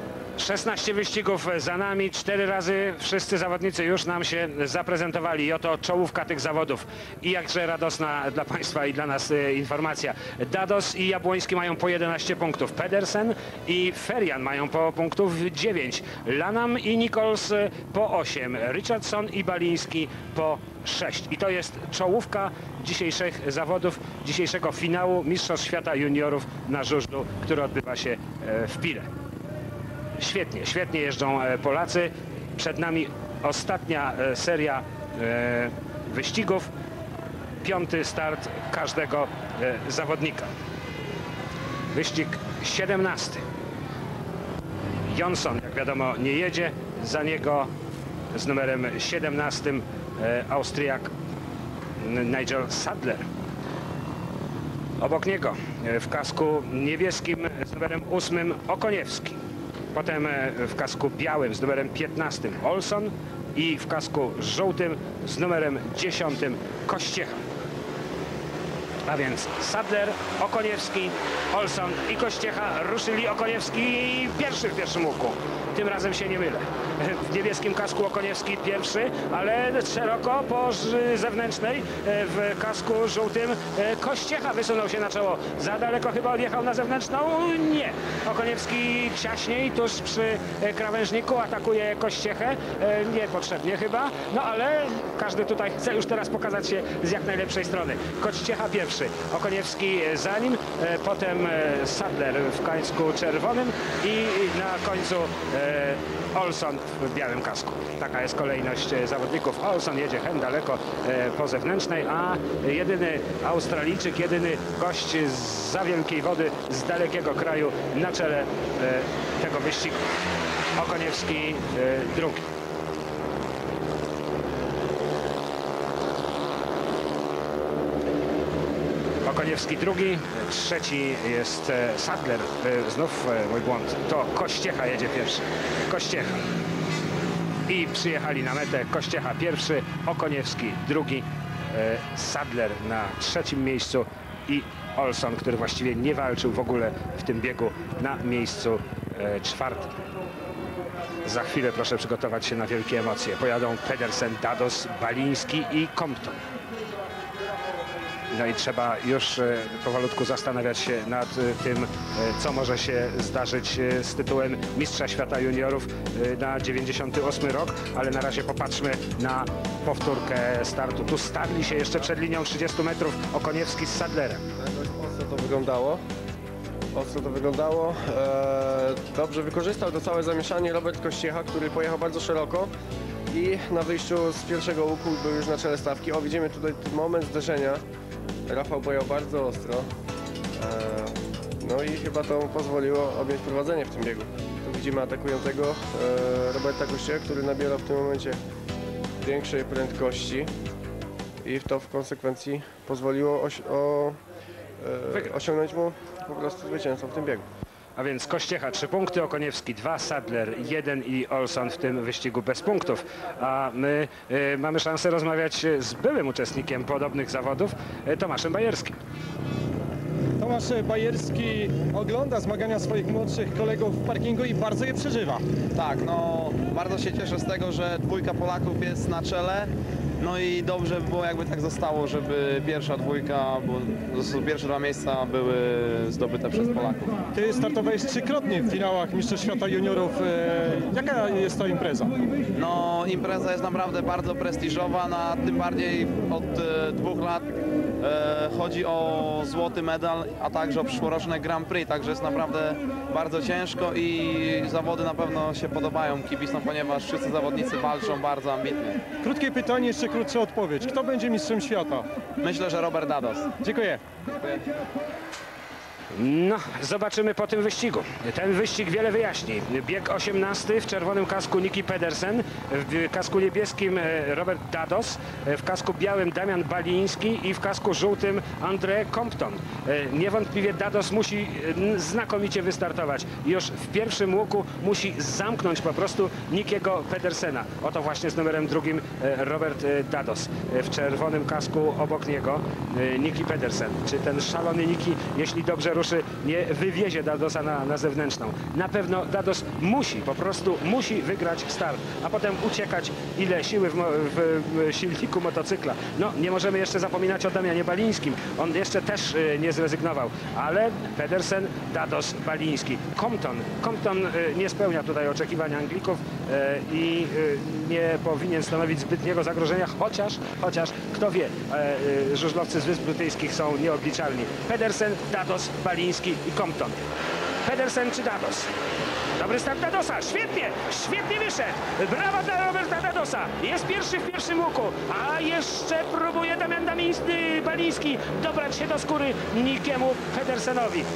16 wyścigów za nami, 4 razy wszyscy zawodnicy już nam się zaprezentowali i oto czołówka tych zawodów. I jakże radosna dla Państwa i dla nas informacja. Dados i Jabłoński mają po 11 punktów, Pedersen i Ferian mają po punktów 9, Lanham i Nichols po 8, Richardson i Baliński po 6. I to jest czołówka dzisiejszych zawodów, dzisiejszego finału Mistrzostw Świata Juniorów na żużlu, który odbywa się w Pile. Świetnie, świetnie jeżdżą Polacy. Przed nami ostatnia seria wyścigów. 5. start każdego zawodnika. Wyścig 17. Jonsson, jak wiadomo, nie jedzie. Za niego z numerem 17 Austriak Nigel Sadler. Obok niego w kasku niebieskim z numerem 8 Okoniewski. Potem w kasku białym z numerem 15 Olson i w kasku żółtym z numerem 10 Kościecha. A więc Sadler, Okoniewski, Olson i Kościecha ruszyli. Okoniewski pierwszy w pierwszym łuku. Tym razem się nie mylę. W niebieskim kasku Okoniewski pierwszy, ale szeroko po zewnętrznej. W kasku żółtym Kościecha wysunął się na czoło. Za daleko chyba odjechał na zewnętrzną? Nie. Okoniewski ciaśniej, tuż przy krawężniku, atakuje Kościechę. Niepotrzebnie chyba, no ale każdy tutaj chce już teraz pokazać się z jak najlepszej strony. Kościecha pierwszy, Okoniewski za nim, potem Sadler w kasku czerwonym i na końcu Olson w białym kasku. Taka jest kolejność zawodników. Olson jedzie hen daleko po zewnętrznej, a jedyny Australijczyk, jedyny gość zza wielkiej wody, z dalekiego kraju na czele tego wyścigu. Okoniewski drugi. Okoniewski drugi, trzeci jest Sadler, znów mój błąd, to Kościecha jedzie pierwszy. Kościecha. I przyjechali na metę. Kościecha pierwszy, Okoniewski drugi, Sadler na trzecim miejscu i Olson, który właściwie nie walczył w ogóle w tym biegu, na miejscu czwartym. Za chwilę proszę przygotować się na wielkie emocje. Pojadą Pedersen, Dados, Baliński i Compton. No i trzeba już powolutku zastanawiać się nad tym, co może się zdarzyć z tytułem Mistrza Świata Juniorów na 98 rok, ale na razie popatrzmy na powtórkę startu. Tu stawili się jeszcze przed linią 30 metrów Okoniewski z Sadlerem. Ostro to wyglądało. Ostro to wyglądało. Dobrze wykorzystał to całe zamieszanie Robert Kościecha, który pojechał bardzo szeroko i na wyjściu z pierwszego łuku był już na czele stawki. O, widzimy tutaj moment zderzenia. Rafał pojechał bardzo ostro, no i chyba to mu pozwoliło objąć prowadzenie w tym biegu. Tu widzimy atakującego Roberta Kościecha, który nabiera w tym momencie większej prędkości i to w konsekwencji pozwoliło osiągnąć mu po prostu zwycięstwo w tym biegu. A więc Kościecha 3 punkty, Okoniewski 2, Sadler 1 i Olson w tym wyścigu bez punktów. A my mamy szansę rozmawiać z byłym uczestnikiem podobnych zawodów, Tomaszem Bajerskim. Tomasz Bajerski ogląda zmagania swoich młodszych kolegów w parkingu i bardzo je przeżywa. Tak, no bardzo się cieszę z tego, że dwójka Polaków jest na czele. No i dobrze by było, jakby tak zostało, żeby pierwsza dwójka, bo pierwsze 2 miejsca były zdobyte przez Polaków. Ty startowałeś 3-krotnie w finałach Mistrzostw Świata Juniorów. Jaka jest to impreza? No impreza jest naprawdę bardzo prestiżowa, tym bardziej od 2 lat chodzi o złoty medal, a także o przyszłoroczne Grand Prix, także jest naprawdę bardzo ciężko i zawody na pewno się podobają kibicom, ponieważ wszyscy zawodnicy walczą bardzo ambitnie. Krótkie pytanie, jeszcze krótsza odpowiedź. Kto będzie mistrzem świata? Myślę, że Robert Dados. Dziękuję. Dziękuję. No, zobaczymy po tym wyścigu. Ten wyścig wiele wyjaśni. Bieg 18 w czerwonym kasku Niki Pedersen, w kasku niebieskim Robert Dados, w kasku białym Damian Baliński i w kasku żółtym André Compton. Niewątpliwie Dados musi znakomicie wystartować. Już w pierwszym łuku musi zamknąć po prostu Nikiego Pedersena. Oto właśnie z numerem 2 Robert Dados. W czerwonym kasku obok niego Niki Pedersen. Czy ten szalony Niki, jeśli dobrze ruszy funduszy nie wywiezie Dadosa na zewnętrzną. Na pewno Dados musi, po prostu musi wygrać start, a potem uciekać ile siły w silniku motocykla. No, nie możemy jeszcze zapominać o Damianie Balińskim. On jeszcze też nie zrezygnował, ale Pedersen, Dados, Baliński. Compton nie spełnia tutaj oczekiwań Anglików i nie powinien stanowić zbytniego zagrożenia, chociaż kto wie, żużlowcy z Wysp Brytyjskich są nieobliczalni. Pedersen, Dados, Baliński i Compton. Pedersen czy Dados? Dobry start Dadosa, świetnie wyszedł. Brawa dla Roberta Dadosa. Jest pierwszy w pierwszym łuku, a jeszcze próbuje Damian Baliński dobrać się do skóry Nikiemu Pedersenowi.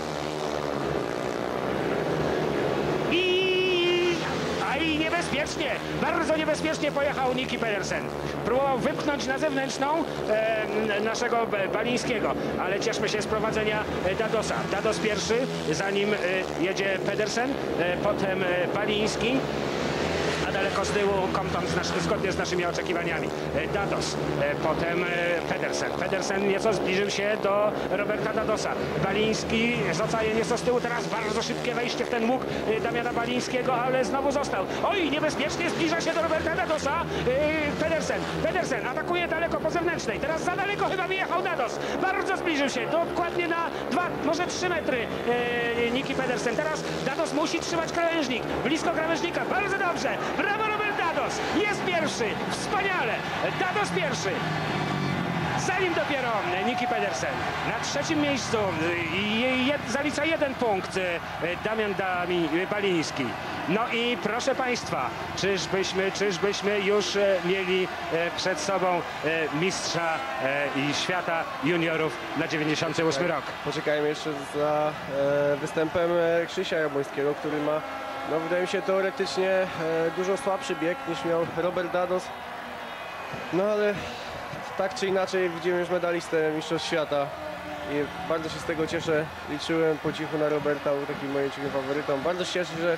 I niebezpiecznie, bardzo niebezpiecznie pojechał Niki Pedersen. Próbował wypchnąć na zewnętrzną naszego Balińskiego, ale cieszmy się z prowadzenia Dadosa. Dados pierwszy, za nim jedzie Pedersen, potem Baliński, a daleko z tyłu Compton zgodnie z naszymi oczekiwaniami. Dados, potem Pedersen. Pedersen nieco zbliżył się do Roberta Dadosa. Baliński zostaje nieco z tyłu, teraz bardzo szybkie wejście w ten łuk Damiana Balińskiego, ale znowu został. Oj, niebezpiecznie zbliża się do Roberta Dadosa. Pedersen atakuje daleko po zewnętrznej. Teraz za daleko chyba wyjechał Dados. Bardzo zbliżył się, dokładnie na 2, może 3 metry Niki Pedersen. Teraz Dados musi trzymać krawężnik, blisko krawężnika, bardzo dobrze. Brawo Robert Dados, jest pierwszy, wspaniale, Dados pierwszy. Za nim dopiero Niki Pedersen. Na trzecim miejscu zalicza 1 punkt Damian Baliński. No i proszę Państwa, czyżbyśmy już mieli przed sobą mistrza świata juniorów na 98 rok. Poczekajmy jeszcze za występem Krzysia Jabłońskiego, który ma, no wydaje mi się, teoretycznie dużo słabszy bieg niż miał Robert Dados. No ale tak czy inaczej widzimy już medalistę Mistrzostw Świata i bardzo się z tego cieszę. Liczyłem po cichu na Roberta, był takim moim cichym faworytą. Bardzo się cieszę, że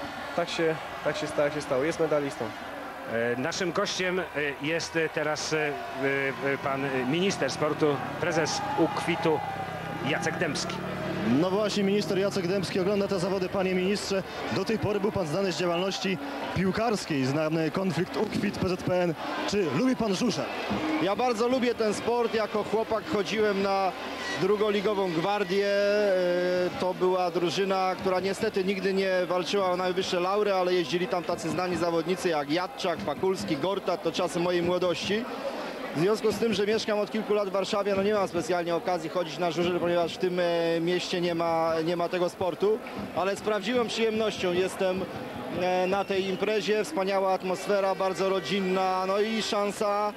tak się stało. Jest medalistą. Naszym gościem jest teraz pan minister sportu, prezes UKWiT-u Jacek Dębski. No właśnie, minister Jacek Dębski ogląda te zawody, panie ministrze. Do tej pory był pan znany z działalności piłkarskiej, znany konflikt UKWiT, PZPN. Czy lubi pan żużel? Ja bardzo lubię ten sport. Jako chłopak chodziłem na drugoligową gwardię. To była drużyna, która niestety nigdy nie walczyła o najwyższe laury, ale jeździli tam tacy znani zawodnicy jak Jadczak, Pakulski, Gortat. To czasy mojej młodości. W związku z tym, że mieszkam od kilku lat w Warszawie, no nie mam specjalnie okazji chodzić na żużel, ponieważ w tym mieście nie ma tego sportu, ale z prawdziwą przyjemnością jestem na tej imprezie. Wspaniała atmosfera, bardzo rodzinna, no i szansa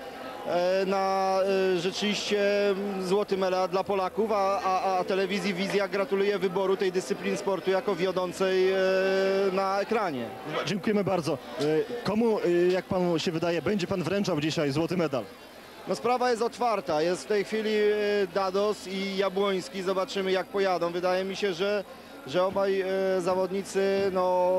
na rzeczywiście złoty medal dla Polaków, a telewizji Wizja gratuluję wyboru tej dyscypliny sportu jako wiodącej na ekranie. Dziękujemy bardzo. Komu, jak panu się wydaje, będzie pan wręczał dzisiaj złoty medal? No sprawa jest otwarta. Jest w tej chwili Dados i Jabłoński. Zobaczymy, jak pojadą. Wydaje mi się, że obaj zawodnicy no,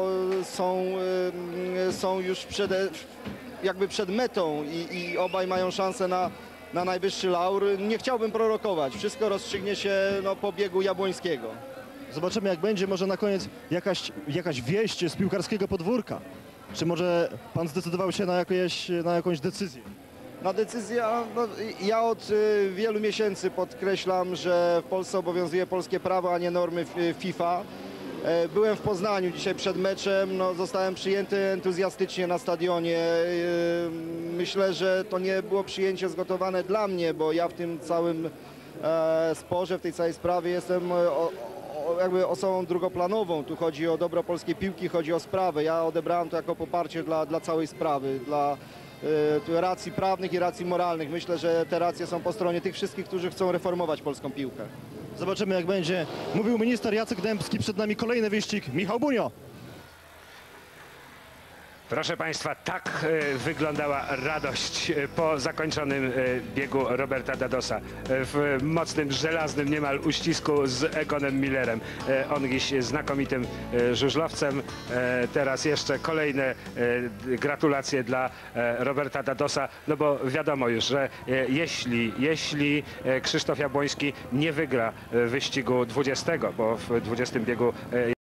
są już przed metą i obaj mają szansę na najwyższy laur. Nie chciałbym prorokować. Wszystko rozstrzygnie się no, po biegu Jabłońskiego. Zobaczymy, jak będzie. Może na koniec jakaś wieść z piłkarskiego podwórka. Czy może pan zdecydował się na jakąś decyzję? Na decyzję, no, ja od wielu miesięcy podkreślam, że w Polsce obowiązuje polskie prawo, a nie normy FIFA. Byłem w Poznaniu dzisiaj przed meczem, no, zostałem przyjęty entuzjastycznie na stadionie. Myślę, że to nie było przyjęcie zgotowane dla mnie, bo ja w tym całym sporze, w tej całej sprawie jestem jakby osobą drugoplanową. Tu chodzi o dobro polskiej piłki, chodzi o sprawę. Ja odebrałem to jako poparcie dla całej sprawy, dla racji prawnych i racji moralnych. Myślę, że te racje są po stronie tych wszystkich, którzy chcą reformować polską piłkę. Zobaczymy, jak będzie. Mówił minister Jacek Dębski. Przed nami kolejny wyścig. Michał Bunio. Proszę Państwa, tak wyglądała radość po zakończonym biegu Roberta Dadosa w mocnym, żelaznym niemal uścisku z Egonem Millerem. On dziś znakomitym żużlowcem. Teraz jeszcze kolejne gratulacje dla Roberta Dadosa, no bo wiadomo już, że jeśli Krzysztof Jabłoński nie wygra wyścigu 20, bo w 20 biegu